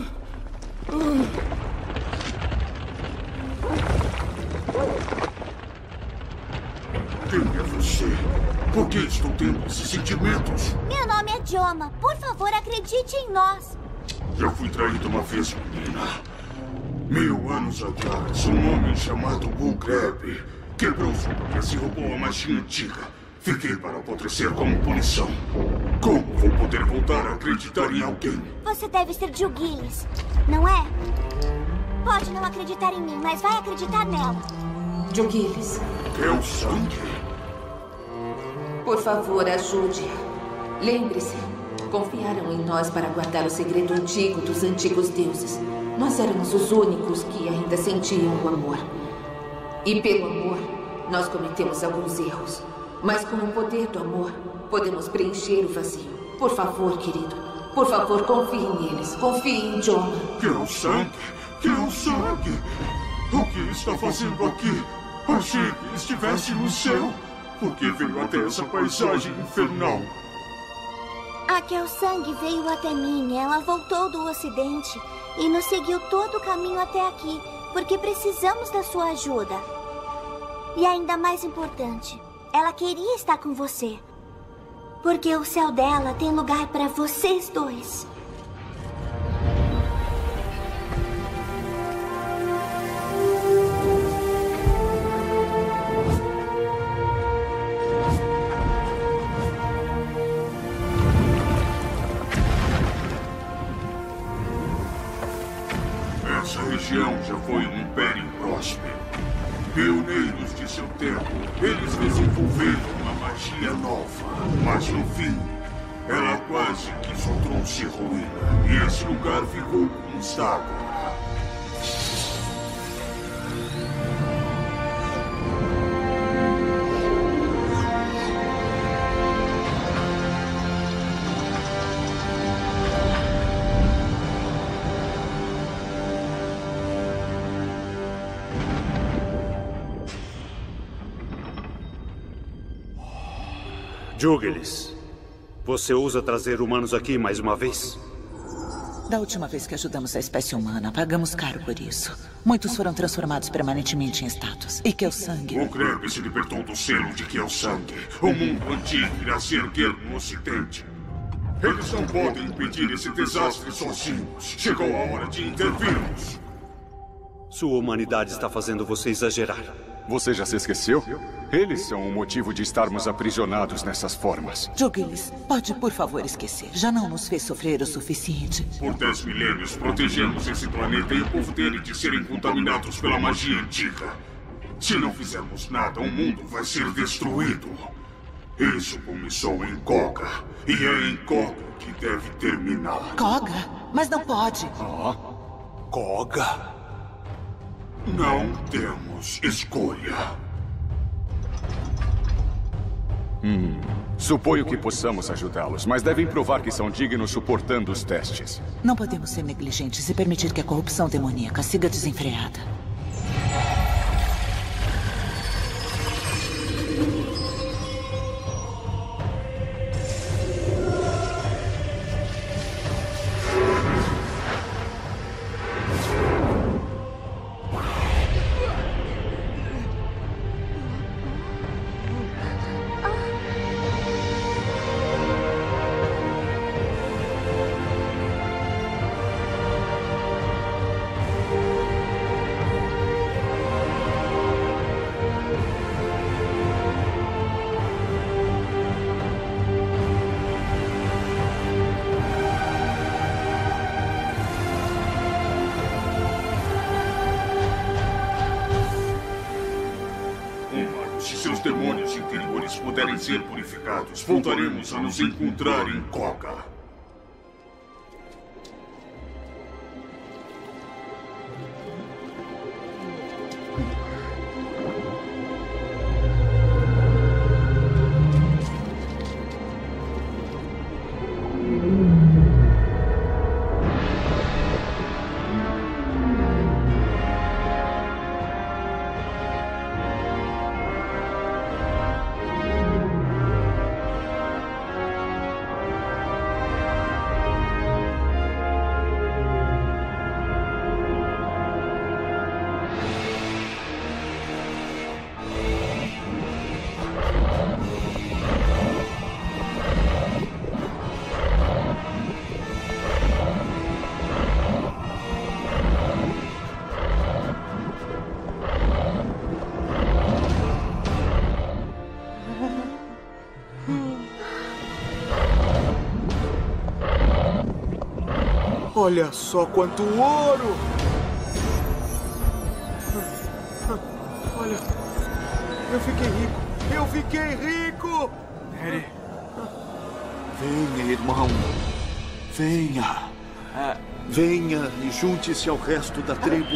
Quem é você? Por que estou tendo esses sentimentos? Meu nome é Joma. Por favor, acredite em nós. Eu fui traído uma vez, menina. Mil anos atrás, um homem chamado Bullgrab quebrou sua promessa e roubou a magia antiga. Fiquei para apodrecer como punição. Como vou poder voltar a acreditar em alguém? Você deve ser Jill Gillis, não é? Pode não acreditar em mim, mas vai acreditar nela. Jill Gillis. É o sangue? Por favor, ajude-a. Lembre-se, confiaram em nós para guardar o segredo antigo dos antigos deuses. Nós éramos os únicos que ainda sentiam o amor. E pelo amor, nós cometemos alguns erros. Mas com o poder do amor, podemos preencher o vazio. Por favor, querido. Por favor, confie neles. Confie em Joma. Que é o sangue? Que é o sangue? O que está fazendo aqui? Achei que estivesse no céu. Por que veio até essa paisagem infernal? A Kelsang veio até mim. Ela voltou do ocidente e nos seguiu todo o caminho até aqui, porque precisamos da sua ajuda. E ainda mais importante, ela queria estar com você. Porque o céu dela tem lugar para vocês dois. Essa região já foi um império próspero. Pioneiros de seu tempo, eles desenvolveram uma magia nova. Mas no fim, ela quase que só trouxe ruína. E esse lugar ficou como estava. Júgeles, você ousa trazer humanos aqui mais uma vez? Da última vez que ajudamos a espécie humana, pagamos caro por isso. Muitos foram transformados permanentemente em estátuas. E Kelsang... O Greb se libertou do selo de Kelsang. O mundo antigo irá se erguer no ocidente. Eles não podem impedir esse desastre sozinhos. Chegou a hora de intervirmos. Sua humanidade está fazendo você exagerar. Você já se esqueceu? Eles são o motivo de estarmos aprisionados nessas formas. Júgeles, pode por favor esquecer. Já não nos fez sofrer o suficiente. Por dez milênios protegemos esse planeta e o povo dele de serem contaminados pela magia antiga. Se não fizermos nada, o mundo vai ser destruído. Isso começou em Koga. E é em Koga que deve terminar. Koga? Mas não pode. Ah, Koga? Não temos escolha. Hum. Suponho que possamos ajudá-los, mas devem provar que são dignos suportando os testes. Não podemos ser negligentes e permitir que a corrupção demoníaca siga desenfreada. interiores puderem ser purificados, voltaremos a nos encontrar em Koga. Olha só quanto ouro! Olha, eu fiquei rico! Eu fiquei rico! Neri. Venha, irmão. Venha. Venha e junte-se ao resto da tribo.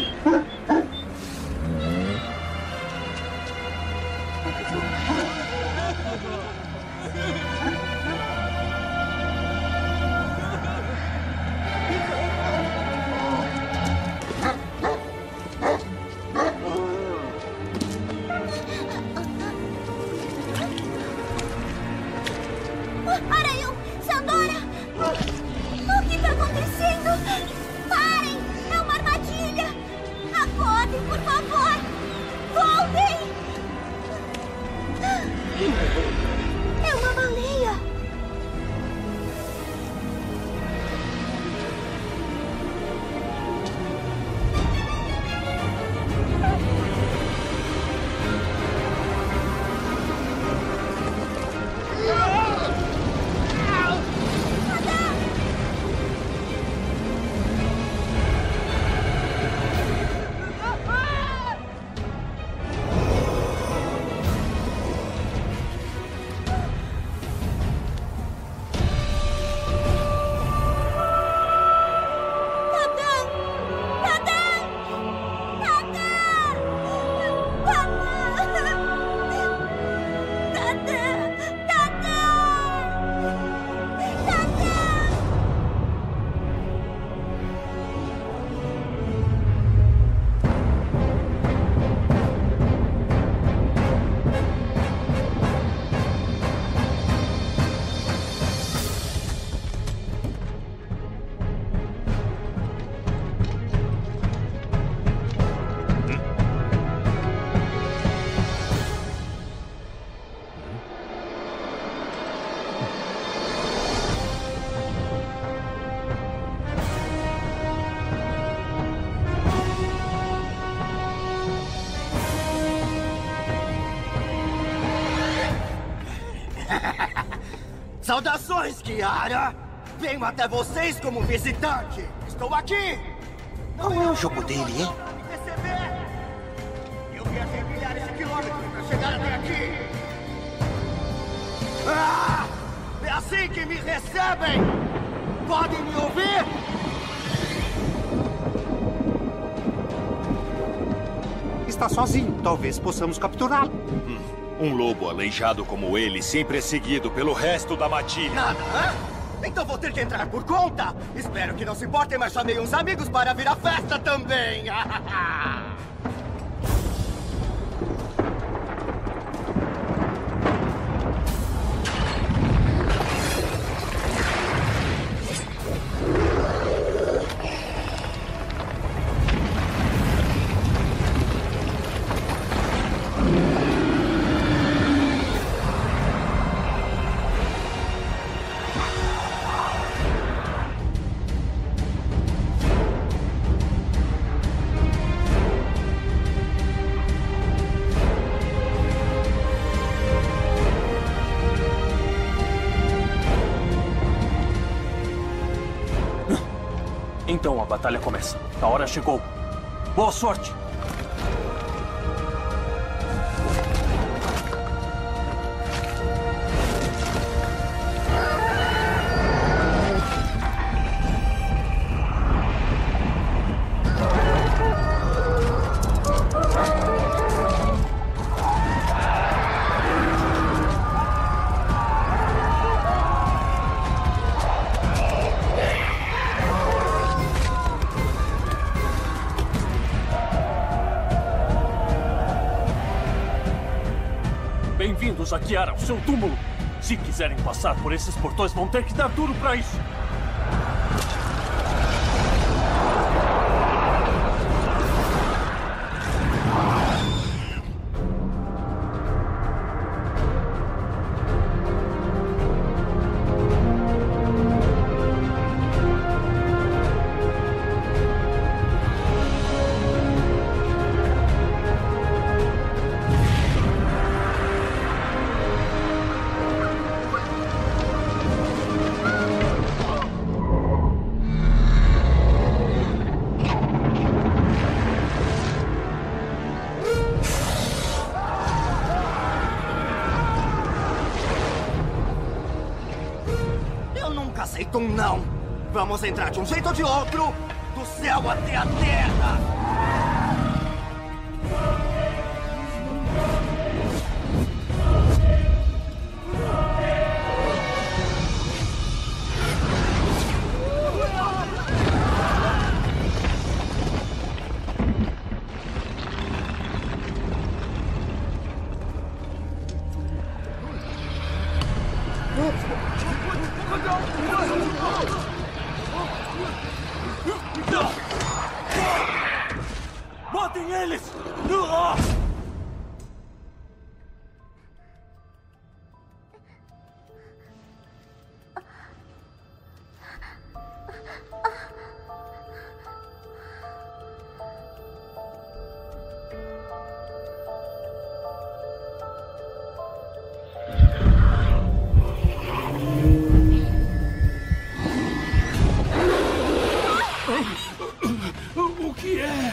Aranhão! Sandora! O que está acontecendo? Parem! É uma armadilha! Acordem, por favor! Voltem! É uma baleia! Saudações, Kiara! Venho até vocês como visitante! Estou aqui! Não é o jogo dele, hein? Receber! Eu viajei milhares de quilômetros para chegar até aqui! Ah! É assim que me recebem! Podem me ouvir? Está sozinho. Talvez possamos capturá-lo. Hum. Um lobo aleijado como ele sempre é seguido pelo resto da matilha. Nada, hã? Então vou ter que entrar por conta. Espero que não se importem, mas chamei uns amigos para vir à festa também. Então a batalha começa. A hora chegou. Boa sorte! bem-vindos a Kiara, ao seu túmulo. Se quiserem passar por esses portões, vão ter que dar duro pra isso. Aceito um não. Vamos entrar de um jeito ou de outro, do céu até a terra. Matem eles! O que é?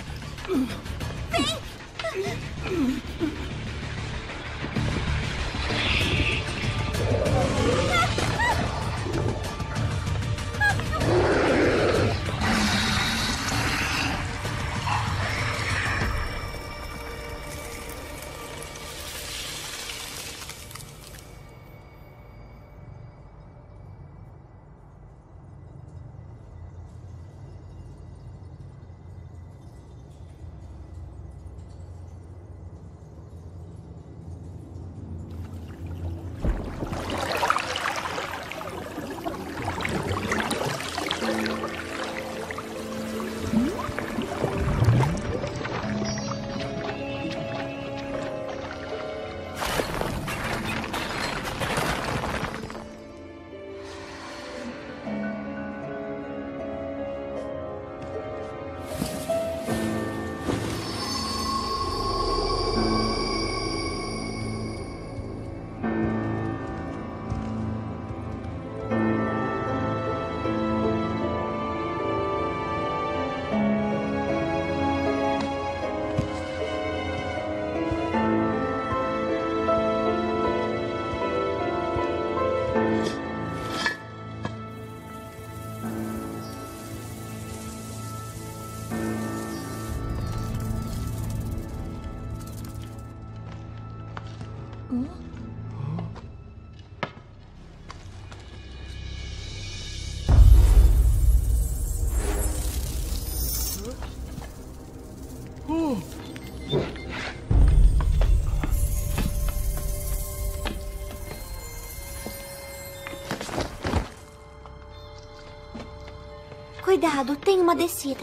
Cuidado, tem uma descida.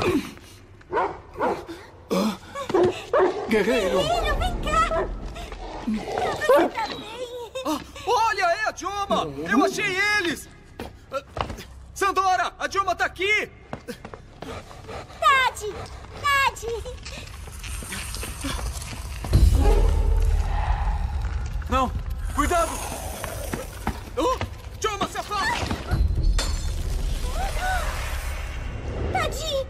Guerreiro! Guerreiro, vem cá! Você tá bem? Ah, olha, é a Joma! Eu achei eles! Sandora, a Joma tá aqui! Tade! Tade! Não! Cuidado! Oh, Joma, se afasta! Tadi!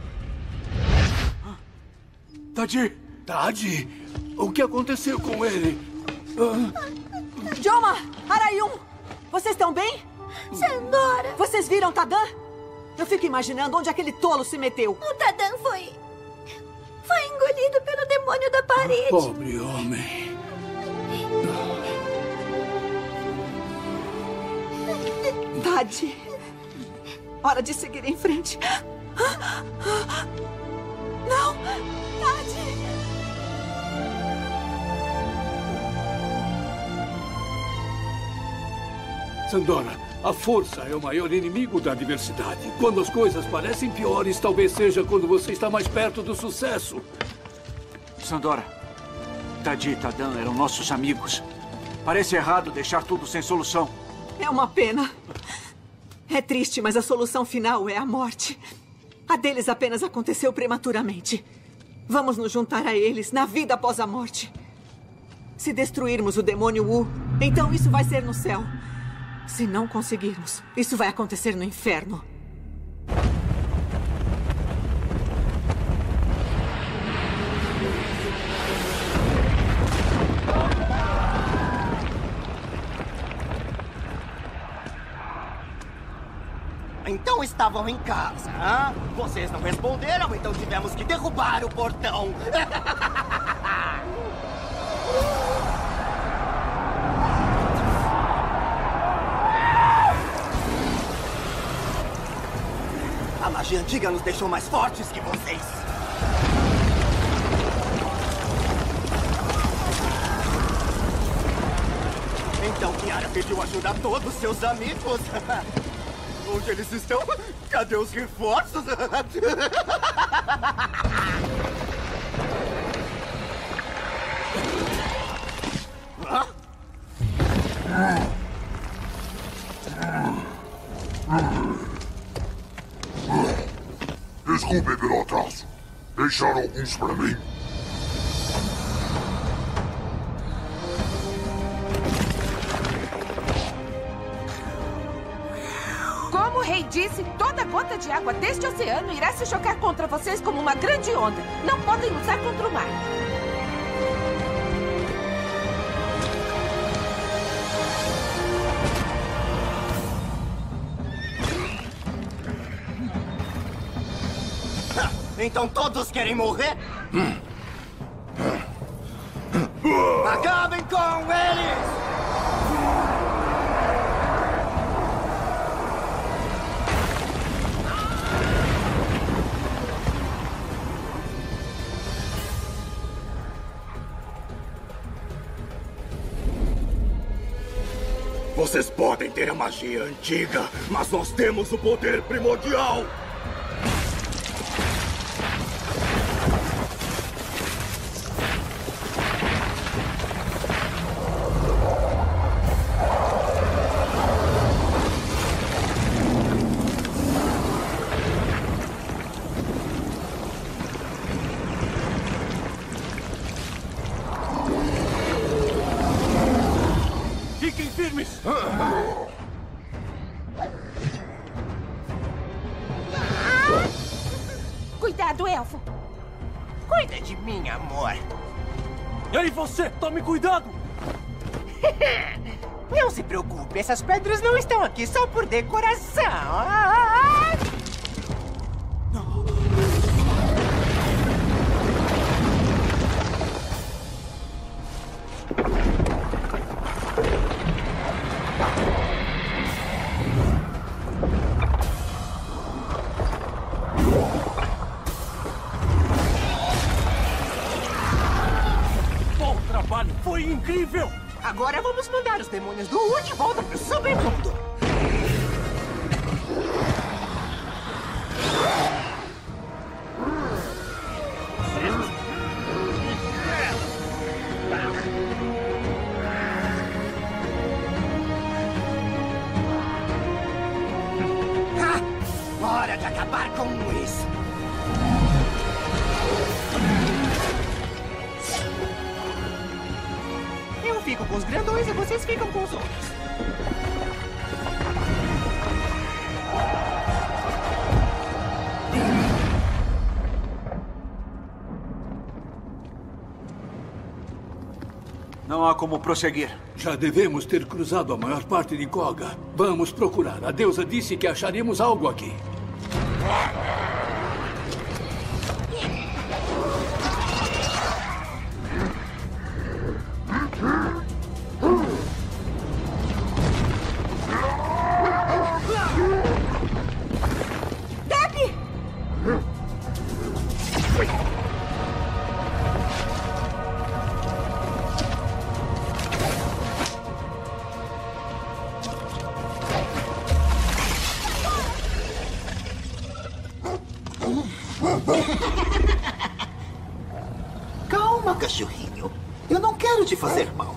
Tadi! Tadi! O que aconteceu com ele? Ah. Joma! Arayun! Vocês estão bem? Sandora! Vocês viram Tadan? Eu fico imaginando onde aquele tolo se meteu. O Tadan foi... Foi engolido pelo demônio da parede. Pobre homem. Tadi. Hora de seguir em frente. Não! Tadi! Sandora, a força é o maior inimigo da adversidade. Quando as coisas parecem piores, talvez seja quando você está mais perto do sucesso. Sandora, Tadi e Tadan eram nossos amigos. Parece errado deixar tudo sem solução. É uma pena. É triste, mas a solução final é a morte. A deles apenas aconteceu prematuramente. Vamos nos juntar a eles na vida após a morte. Se destruirmos o demônio Wu, então isso vai ser no céu. Se não conseguirmos, isso vai acontecer no inferno. Então estavam em casa, hã? Vocês não responderam, então tivemos que derrubar o portão. A magia antiga nos deixou mais fortes que vocês. Então Kiara pediu ajuda a todos seus amigos. Onde eles estão? Cadê os reforços? Hã? Desculpe pelo atraso. Deixaram alguns para mim? Como o rei disse, toda gota de água deste oceano irá se chocar contra vocês como uma grande onda. Não podem usar contra o mar. Então todos querem morrer? Acabem com eles! Vocês podem ter a magia antiga, mas nós temos o poder primordial! Fiquem firmes! Cuidado, elfo! Cuida de mim, amor. Ei, você! Tome cuidado! Não se preocupe, essas pedras não estão aqui só por decoração. Ah! Bom trabalho! Foi incrível! Agora vamos mandar os demônios do U de volta pro submundo. Ha! Hora de acabar com isso. Eu fico com os grandões e vocês ficam com os outros. Não há como prosseguir. Já devemos ter cruzado a maior parte de Koga. Vamos procurar. A deusa disse que acharemos algo aqui. Debbie! Calma, cachorrinho. Eu não quero te fazer mal.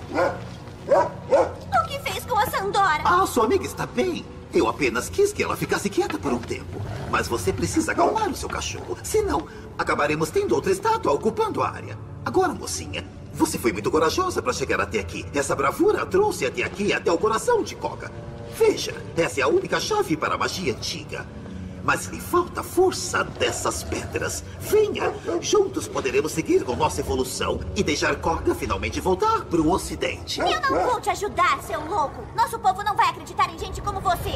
O que fez com a Sandora? Ah, sua amiga está bem. Eu apenas quis que ela ficasse quieta por um tempo. Mas você precisa acalmar o seu cachorro. Senão, acabaremos tendo outra estátua ocupando a área. Agora, mocinha, você foi muito corajosa para chegar até aqui. Essa bravura a trouxe até aqui, até o coração de Koga. Veja, essa é a única chave para a magia antiga. Mas lhe falta a força dessas pedras. Venha, juntos poderemos seguir com nossa evolução e deixar Koga finalmente voltar para o Ocidente. Eu não vou te ajudar, seu louco. Nosso povo não vai acreditar em gente como você.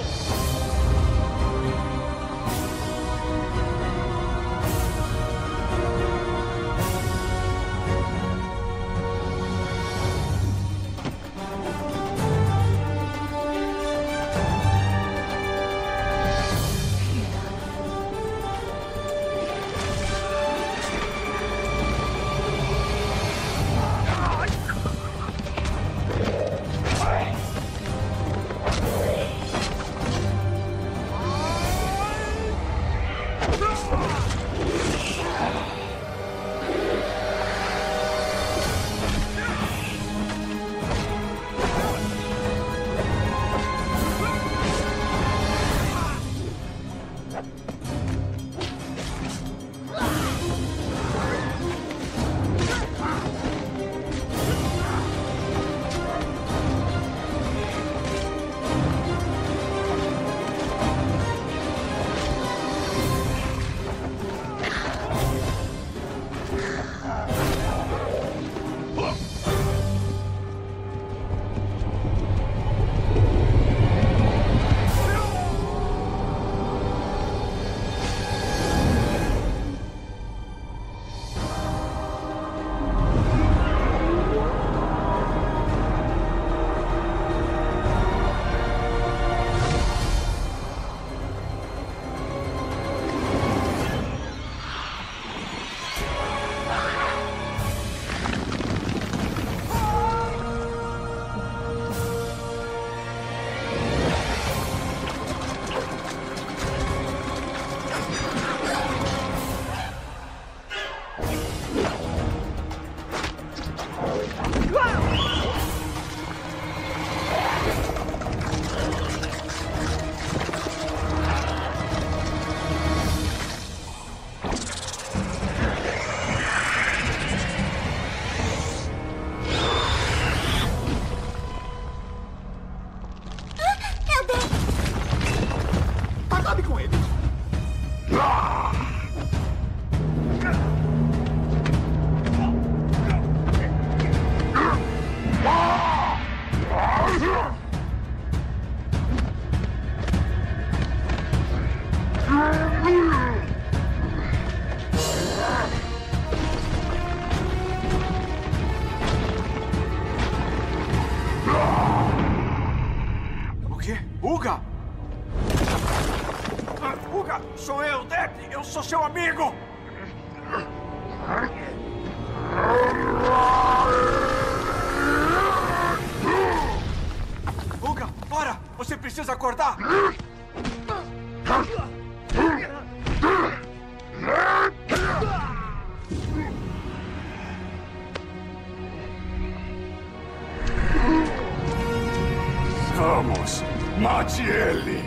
Uga! Uga, sou eu, Deb! Eu sou seu amigo! Uga, para! Você precisa acordar! Vamos, mate ele!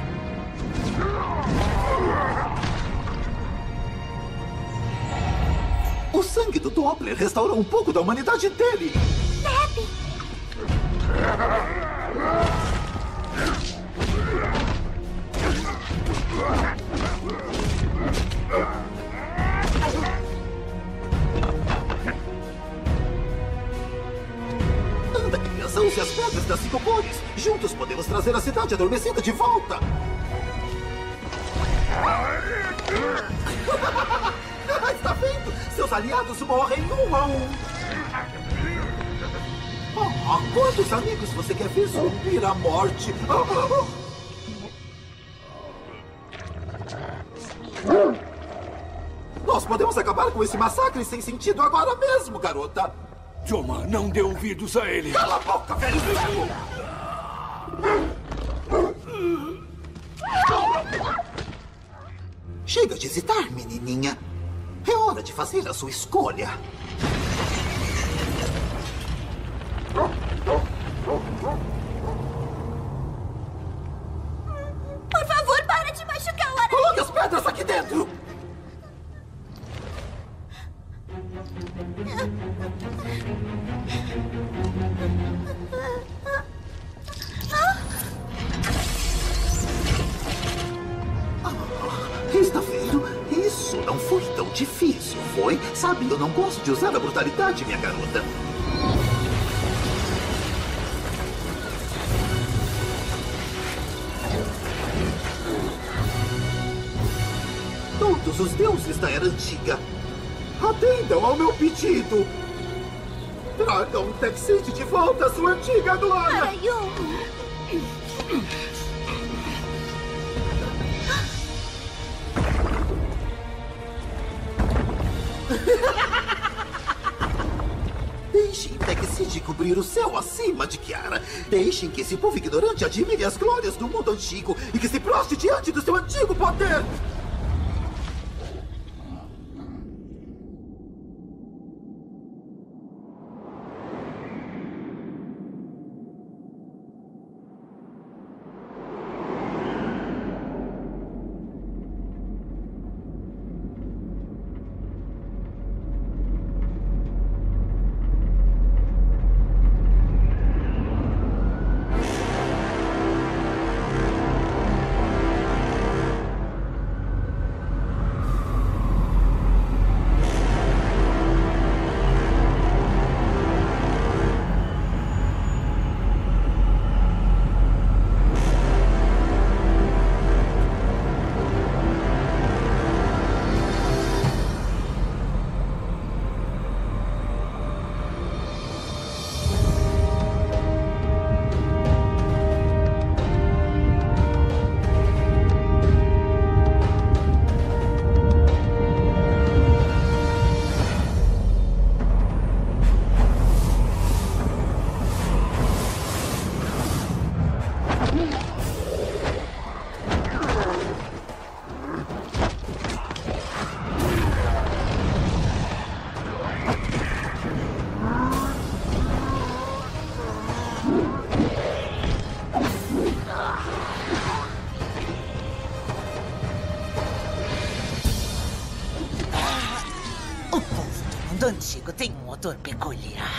O sangue do Doppler restaurou um pouco da humanidade dele. Deb! Anda, criança, use as pedras das cinco cores. Juntos podemos trazer a cidade adormecida de volta. Está vendo? Seus aliados morrem um a um. Oh, quantos amigos você quer ver subir à morte? Nós podemos acabar com esse massacre sem sentido agora mesmo, garota. Joma, não dê ouvidos a ele. Cala a boca, velho cego! Chega de hesitar, menininha. É hora de fazer a sua escolha. Por favor, para de machucar o aranha. Coloque as pedras aqui dentro. Está vendo? Isso não foi tão difícil, foi? Sabe, eu não gosto de usar a brutalidade, minha garota. Todos os deuses da Era Antiga, atendam ao meu pedido. Tragam Tech-City de volta à sua antiga glória. Araion! Deixem Tech-City cobrir o céu acima de Kiara. Deixem que esse povo ignorante admire as glórias do mundo antigo e que se prostre diante do seu antigo poder. mundo antigo tem um odor peculiar.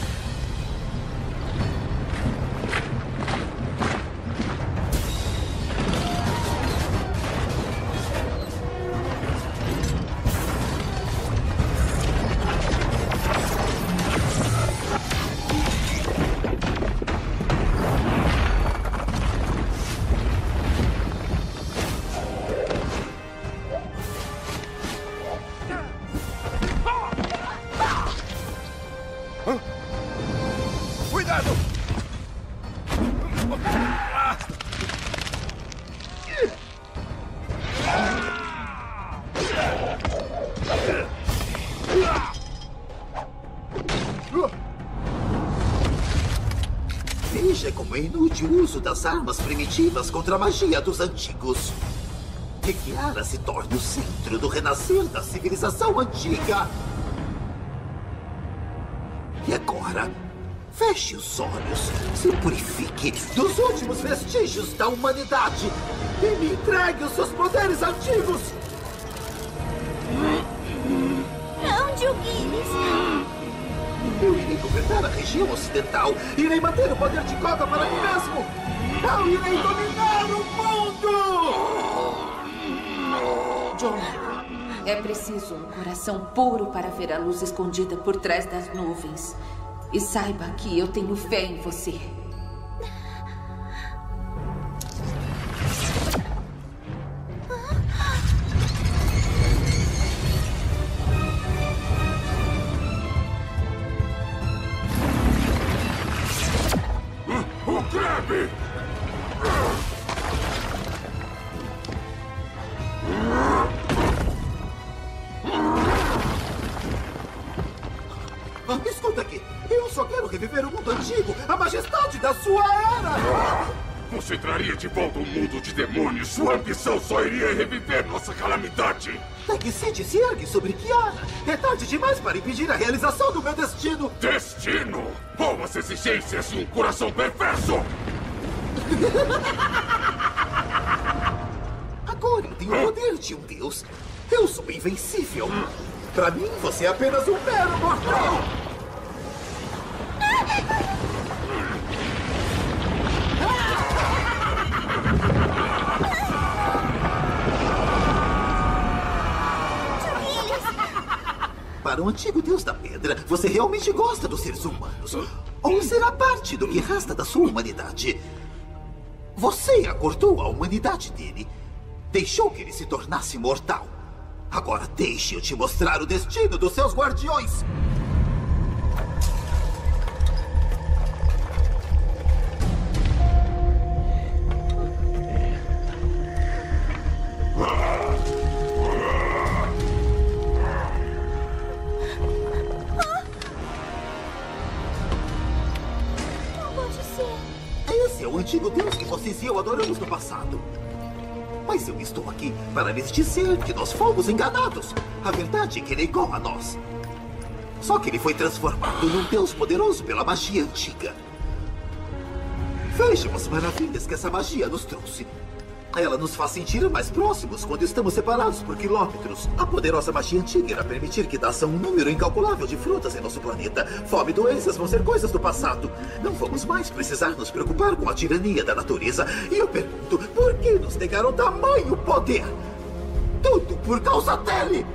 Veja como é inútil o uso das armas primitivas contra a magia dos antigos. Que Kiara se torne o centro do renascer da civilização antiga. E agora, feche os olhos, se purifique dos últimos vestígios da humanidade e me entregue os seus poderes antigos. Não, Gilguines. Eu irei governar a região ocidental. Irei manter o poder de Kota para mim mesmo. Eu irei dominar o mundo! John, é preciso um coração puro para ver a luz escondida por trás das nuvens. E saiba que eu tenho fé em você. O Crabbe! Ah, escuta aqui. Eu só quero reviver o mundo antigo, a majestade da sua era! Você traria de volta um mundo de demônios. Sua ambição só iria reviver nossa calamidade. Tech City se ergue sobre Kiara. É tarde demais para impedir a realização do meu destino. Destino? Boas exigências e um coração perverso! Agora eu tenho o poder de um deus. Eu sou invencível. Pra mim, você é apenas um mero mortal. Para um antigo deus da pedra, você realmente gosta dos seres humanos. Ou será parte do que resta da sua humanidade. Você acordou a humanidade dele. Deixou que ele se tornasse mortal. Agora deixe eu te mostrar o destino dos seus guardiões. Esse é o antigo deus que vocês e eu adoramos no passado. Mas eu estou aqui para lhes dizer que nós fomos enganados. A verdade é que ele é igual a nós. Só que ele foi transformado num deus poderoso pela magia antiga. Vejam as maravilhas que essa magia nos trouxe. Ela nos faz sentir mais próximos quando estamos separados por quilômetros. A poderosa magia antiga irá permitir que nasça um número incalculável de frutas em nosso planeta. Fome e doenças vão ser coisas do passado. Não vamos mais precisar nos preocupar com a tirania da natureza. E eu pergunto, por que nos negaram tamanho poder? Tudo por causa dele!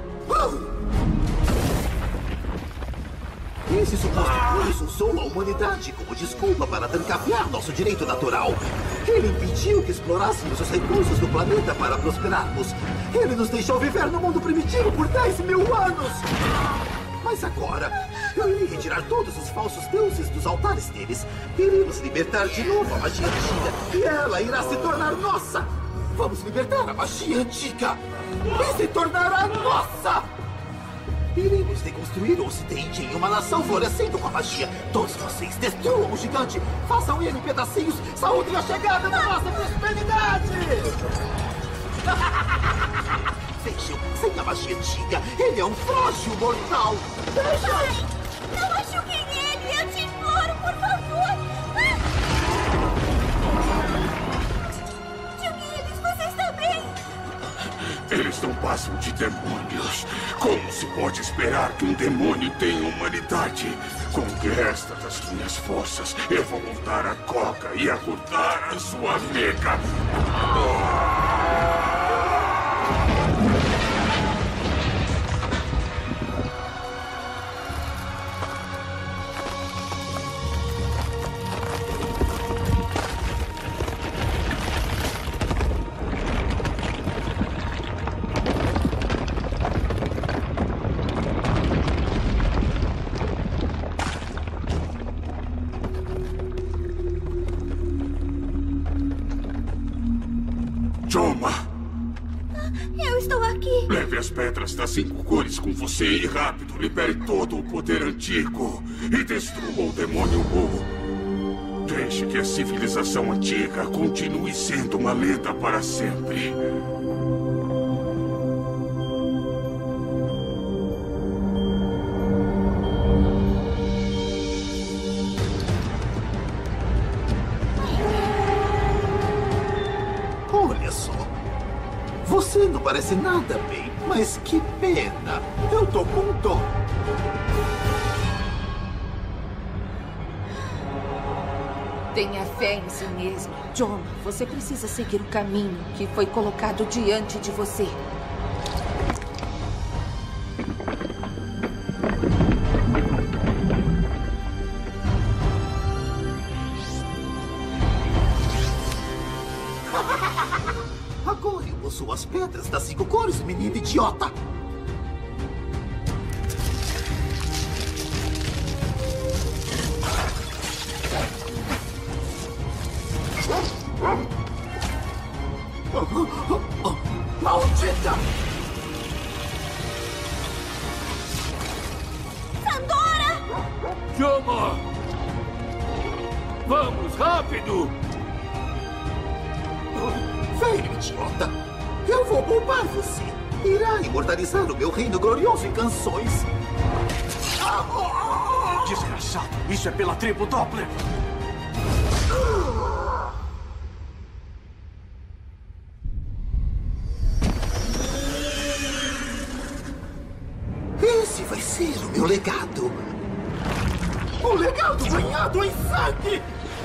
Esse suposto Deus usou a humanidade como desculpa para trancafiar nosso direito natural. Ele impediu que explorássemos os recursos do planeta para prosperarmos. Ele nos deixou viver no mundo primitivo por dez mil anos. Mas agora, eu irei retirar todos os falsos deuses dos altares deles. Iremos libertar de novo a magia antiga e ela irá se tornar nossa. Vamos libertar a magia antiga e se tornará nossa. Iremos reconstruir o Ocidente em uma nação florescendo com a magia. Todos vocês destruam o gigante. Façam ele em pedacinhos. Saúdem a chegada da nossa prosperidade. Vejam, sem a magia antiga, ele é um frágil mortal. Vejam. Pai, não machuquem ele. Eu te imploro, por favor. Tio Gilles, você está bem? Eles não passam de demônios. Como se pode esperar que um demônio tenha humanidade? Com o que resta das minhas forças, eu vou voltar a Coca e acordar a sua amiga. As pedras das cinco cores com você e rápido libere todo o poder antigo e destrua o demônio Wu. Deixe que a civilização antiga continue sendo uma lenda para sempre. Olha só. Você não parece nada bem. Mas que pena! Eu tô com dó. Tenha fé em si mesmo. Joma, você precisa seguir o caminho que foi colocado diante de você. As pedras das cinco cores, menino idiota! Maldita! Sandora! Joma! Vamos, rápido! Velho idiota! Eu vou poupar você. irá imortalizar o meu reino glorioso em canções. Desgraçado, isso é pela tribo Doppler. Esse vai ser o meu legado. O legado banhado em sangue!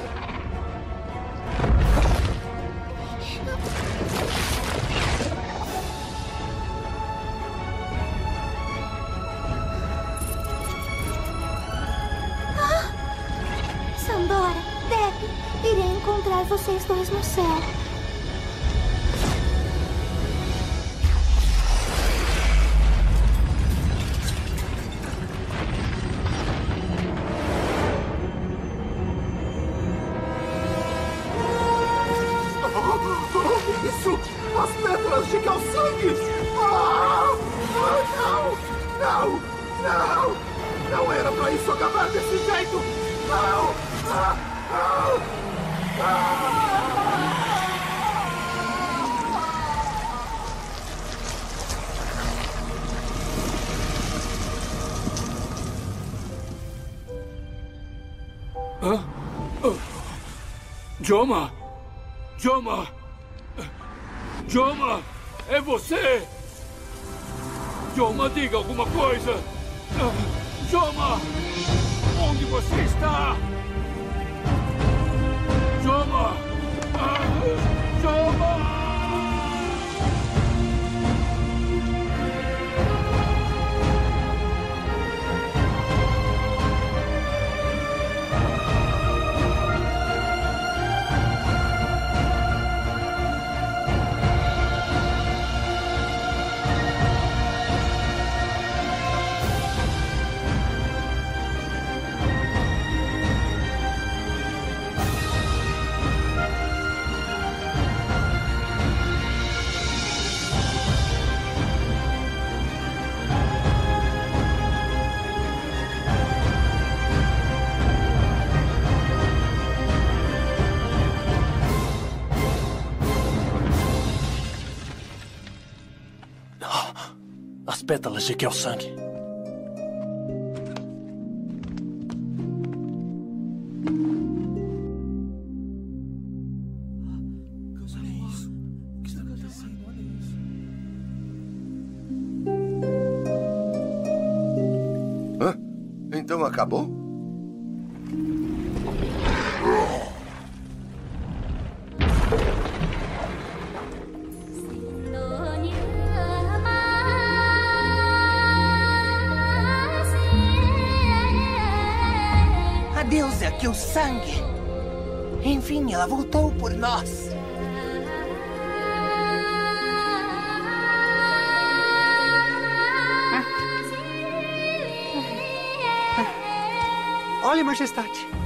Ah! Sandora, Depp, irei encontrar vocês dois no céu. Isso! As pétalas de calçangue! Ah! Ah, não! Não! Não! Não era pra isso acabar desse jeito! Não! Ah! Ah! Hã? Ah. Joma! Joma! Joma! É você! Joma, diga alguma coisa! Ah, Joma! Onde você está? Joma! Ah, Joma! As pétalas de Kelsang. Hã? Então acabou? A deusa Kelsang. Enfim, ela voltou por nós. Olha, majestade.